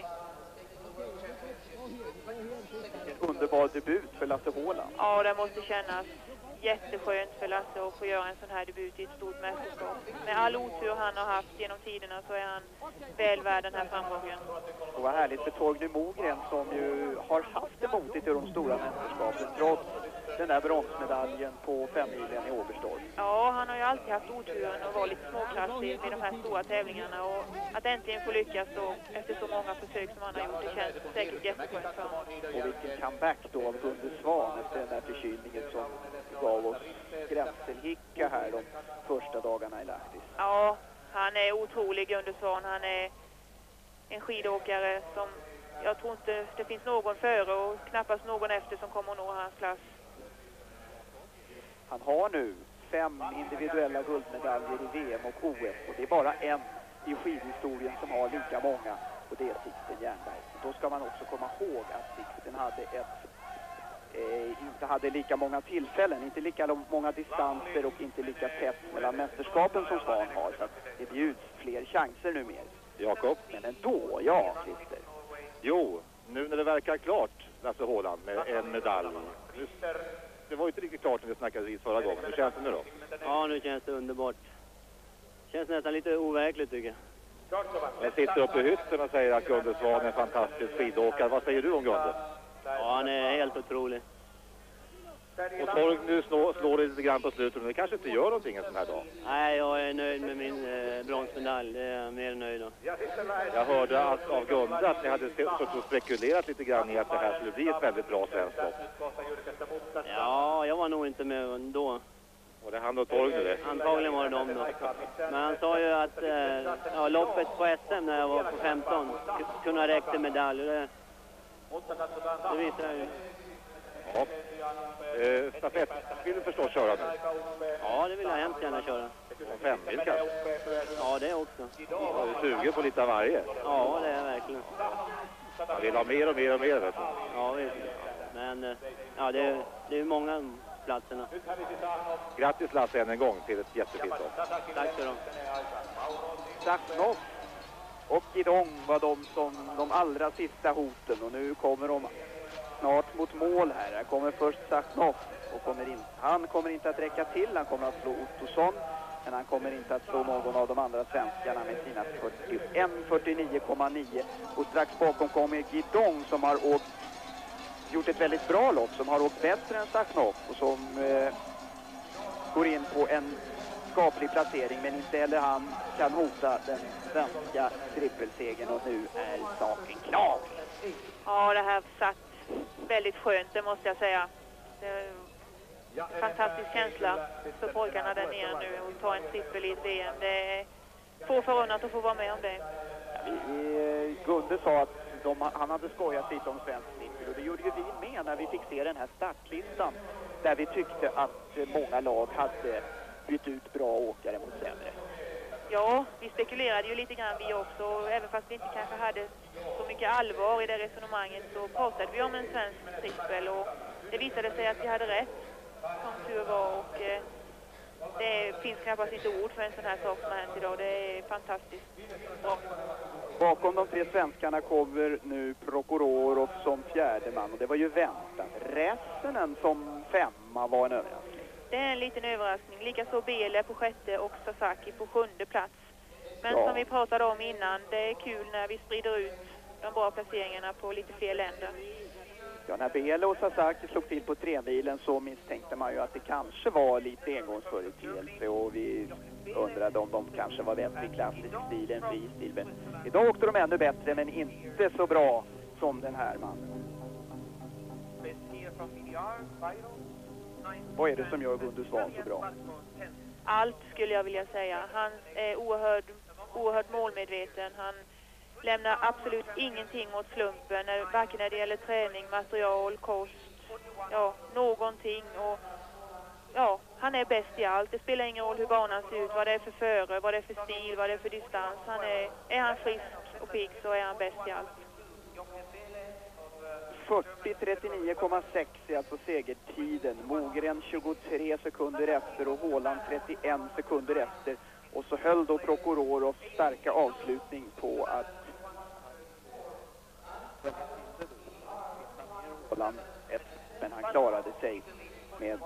En underbar debut för Lasse Håland. Ja, det måste kännas jätteskönt för Lasse att få göra en sån här debut i ett stort mästerskap. Med all otur han har haft genom tiderna så är han väl värd den här framgången. Och vad härligt för Torgny Mogren som ju har haft det motigt i de stora mästerskapen trots den där bronsmedaljen på 5-milen i Oberstdorf. Ja, han har ju alltid haft oturen att vara lite småklassig med de här stora tävlingarna. Och att äntligen få lyckas då efter så många försök som han har gjort, det känns säkert jätteskönt för honom. Och vilken comeback då av Gunde Svan efter den där förkylningen som gav oss skrämselhicka här de första dagarna i Lahtis. Ja, han är otrolig Gunde Svan. Han är en skidåkare som jag tror inte det finns någon före och knappast någon efter som kommer att nå hans plats. Han har nu 5 individuella guldmedaljer i VM och OS och det är bara en i skidhistorien som har lika många och det är Sixten Jernberg. Då ska man också komma ihåg att Sixten hade inte hade lika många tillfällen, inte lika många distanser och inte lika tätt mellan mästerskapen som Svan har, så att det bjuds fler chanser numera. Jakob? Men ändå, ja, Christer. Jo, nu när det verkar klart, Lasse Håland, med en medalj. Det var ju inte riktigt klart när vi snackade vid förra gången. Hur känns det nu då? Ja, nu känns det underbart. Känns nästan lite overkligt tycker jag. Jag sitter uppe i hytten och säger att Gunde Svan är en fantastisk skidåkare. Vad säger du om Gunde? Ja, han är helt otrolig. Och Torg nu slår det lite grann på slutet, men det kanske inte gör någonting en sån här dag. Nej, jag är nöjd med min bronsmedalj. Det är jag mer nöjd av. Jag hörde av Gunde att ni hade suttit och spekulerat lite grann i att det här skulle bli ett väldigt bra svenskt lopp. Ja, jag var nog inte med då. Och det han och Torg nu det? Antagligen var det de då. Men han sa ju att loppet på SM när jag var på 15 kunde ha räckt till medalj. Det visar ju. Ja, Stafett vill du förstås köra nu? Ja, det vill jag hemskt gärna köra. Och 5 mil kanske? Ja, det också. Ja, du suger på lite av varje. Ja, det är verkligen. Man vill ha mer och mer och mer, vet du. Ja, visst. Men ja, det är många platserna. Grattis Lasse än en gång till ett jättefint lopp. Tack så mycket. Sachnov och Guidong var de allra sista hoten, och nu kommer de snart mot mål här. Här kommer först Sachnov och han kommer inte att räcka till. Han kommer att slå Ottosson, men han kommer inte att slå någon av de andra svenskarna med sina 41-49,9. Och strax bakom kommer Guidong som har gjort ett väldigt bra lopp, som har åkt bättre än Sachnov och som går in på en skaplig placering, men inte heller han kan hota den svenska trippelsegern, och nu är saken klar. Ja, det här satt väldigt skönt, det måste jag säga. Det är en fantastisk känsla för pojkarna där nere nu att ta en trippel i ett VM. Det är få förunnat att få vara med om det. Gunde sa att han hade skojat lite om svensk trippel, och det gjorde ju vi med när vi fick se den här startlistan, där vi tyckte att många lag hade bytt ut bra åkare mot sämre. Ja, vi spekulerade ju lite grann vi också, även fast vi inte kanske hade så mycket allvar i det resonemanget, så pratade vi om en svensk trippel, och det visade sig att vi hade rätt, som tur var, och det finns knappast inte ord för en sån här sak som har hänt idag. Det är fantastiskt bra. Bakom de tre svenskarna kommer nu Prokhorov som fjärde man, och det var ju väntat. Rässenen som femma var en överraskning. Det är en liten överraskning. Likaså Bele på sjätte och Sasaki på sjunde plats. Men Ja, som vi pratade om innan, det är kul när vi sprider ut de bra placeringarna på lite fler länder. Ja, när Bele och Sasaki slog till på 3-milen så misstänkte man ju att det kanske var lite engångsföreteelse, och vi undrade om de kanske var bättre i klassisk stil än fri stil. Men idag åkte de ännu bättre, men inte så bra som den här mannen. Vad är det som gör Gunde Svan så bra? Allt skulle jag vilja säga. Han är oerhört målmedveten. Han lämnar absolut ingenting åt slumpen, varken när det gäller träning, material, kost, ja, någonting. Och ja, han är bäst i allt. Det spelar ingen roll hur banan ser ut, vad det är för före, vad det är för stil, vad det är för distans. Är han frisk och pigg så är han bäst i allt. 40:39,6 är alltså segertiden. Mogren 23 sekunder efter och Håland 31 sekunder efter. Och så höll då Prokhorov starka avslutning på att Håland, men han klarade sig med.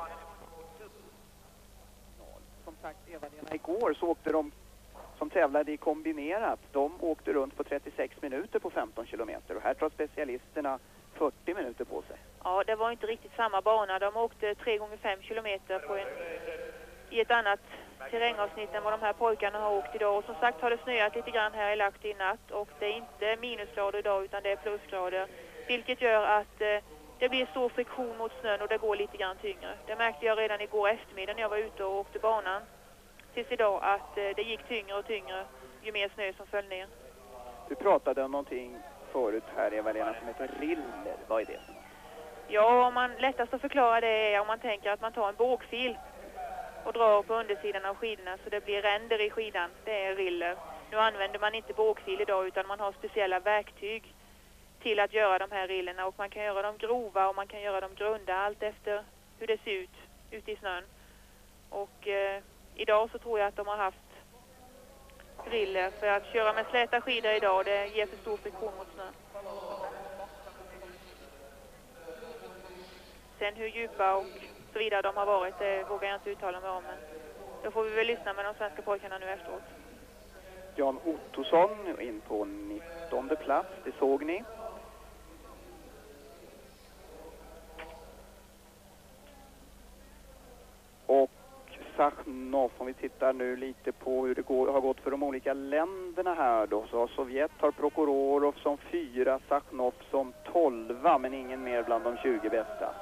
Som sagt, Eva-Lena, igår så åkte de som tävlade i kombinerat. De åkte runt på 36 minuter på 15 kilometer, och här tar specialisterna 40 minuter på sig. Ja, det var inte riktigt samma bana. De åkte 3x5 kilometer i ett annat terrängavsnitt än vad de här pojkarna har åkt idag. Och som sagt har det snöat lite grann här i Lahti i natt, och det är inte minusgrader idag utan det är plusgrader. Vilket gör att det blir stor friktion mot snön och det går lite grann tyngre. Det märkte jag redan igår eftermiddag när jag var ute och åkte banan. Tills idag att det gick tyngre och tyngre ju mer snö som föll ner. Du pratade om någonting förut här, Eva-Lena, som heter riller. Vad är det? Ja, om man lättast att förklara det är om man tänker att man tar en bågfil och drar på undersidan av skidorna så det blir ränder i skidan. Det är riller. Nu använder man inte bågfil idag utan man har speciella verktyg till att göra de här rillerna, och man kan göra dem grova och man kan göra dem grunda allt efter hur det ser ut ute i snön. Och idag så tror jag att de har haft riller för att köra med släta skidor idag, det ger för stor friktion mot snön. Sen hur djupa och så vidare de har varit, det vågar jag inte uttala mig om, men då får vi väl lyssna med de svenska pojkarna nu efteråt. Jan Ottosson in på 19:e plats, det såg ni. Och Sachnov, om vi tittar nu lite på hur det har gått för de olika länderna här då, så Sovjet har Prokhorov som 4, Sachnov som 12, men ingen mer bland de 20 bästa.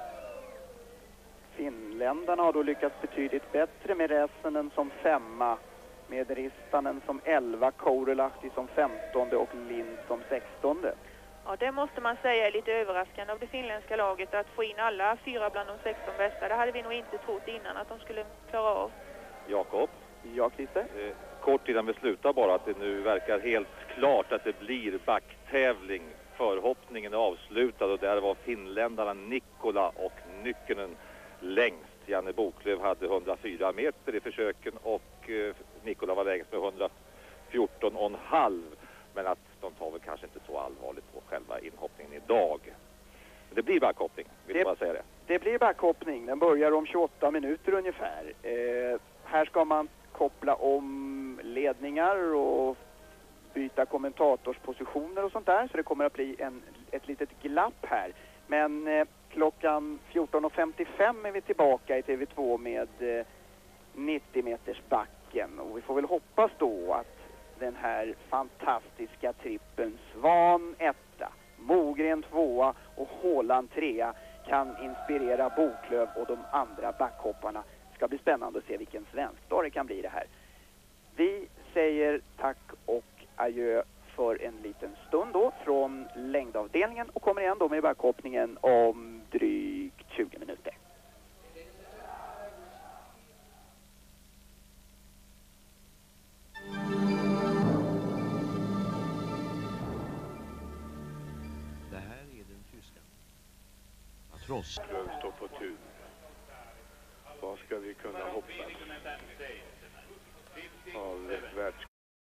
Finländarna har då lyckats betydligt bättre med Rässenen som 5, med Ristanen som 11, Kourelahti som 15 och Lind som 16. Ja, det måste man säga är lite överraskande av det finländska laget att få in alla 4 bland de 16 bästa. Det hade vi nog inte trott innan att de skulle klara av. Jakob? Ja, Christer? Kort innan vi slutar bara att det nu verkar helt klart att det blir backtävling. Förhoppningen är avslutad och där var finländarna Nikola och Nyckenen längst. Janne Boklöv hade 104 meter i försöken och Nikola var längst med 114,5. Men att de tar väl kanske inte så allvarligt på själva inhoppningen idag. Men det blir backhoppning, vill jag bara säga det. Det blir backhoppning. Den börjar om 28 minuter ungefär. Här ska man koppla om ledningar och byta kommentatorspositioner och sånt där. Så det kommer att bli ett litet glapp här. Men klockan 14.55 är vi tillbaka i TV2 med 90 meters backen. Och vi får väl hoppas då att den här fantastiska trippen Svan 1, Mogren 2 och Håland 3 kan inspirera Boklöv och de andra backhopparna. Det ska bli spännande att se vilken svensk dag det kan bli det här. Vi säger tack och adjö för en liten stund då från längdavdelningen och kommer igen då med backhoppningen om drygt 20 minuter. Det här är den tyska. Trots Står på tur. Vad ska vi kunna hoppas av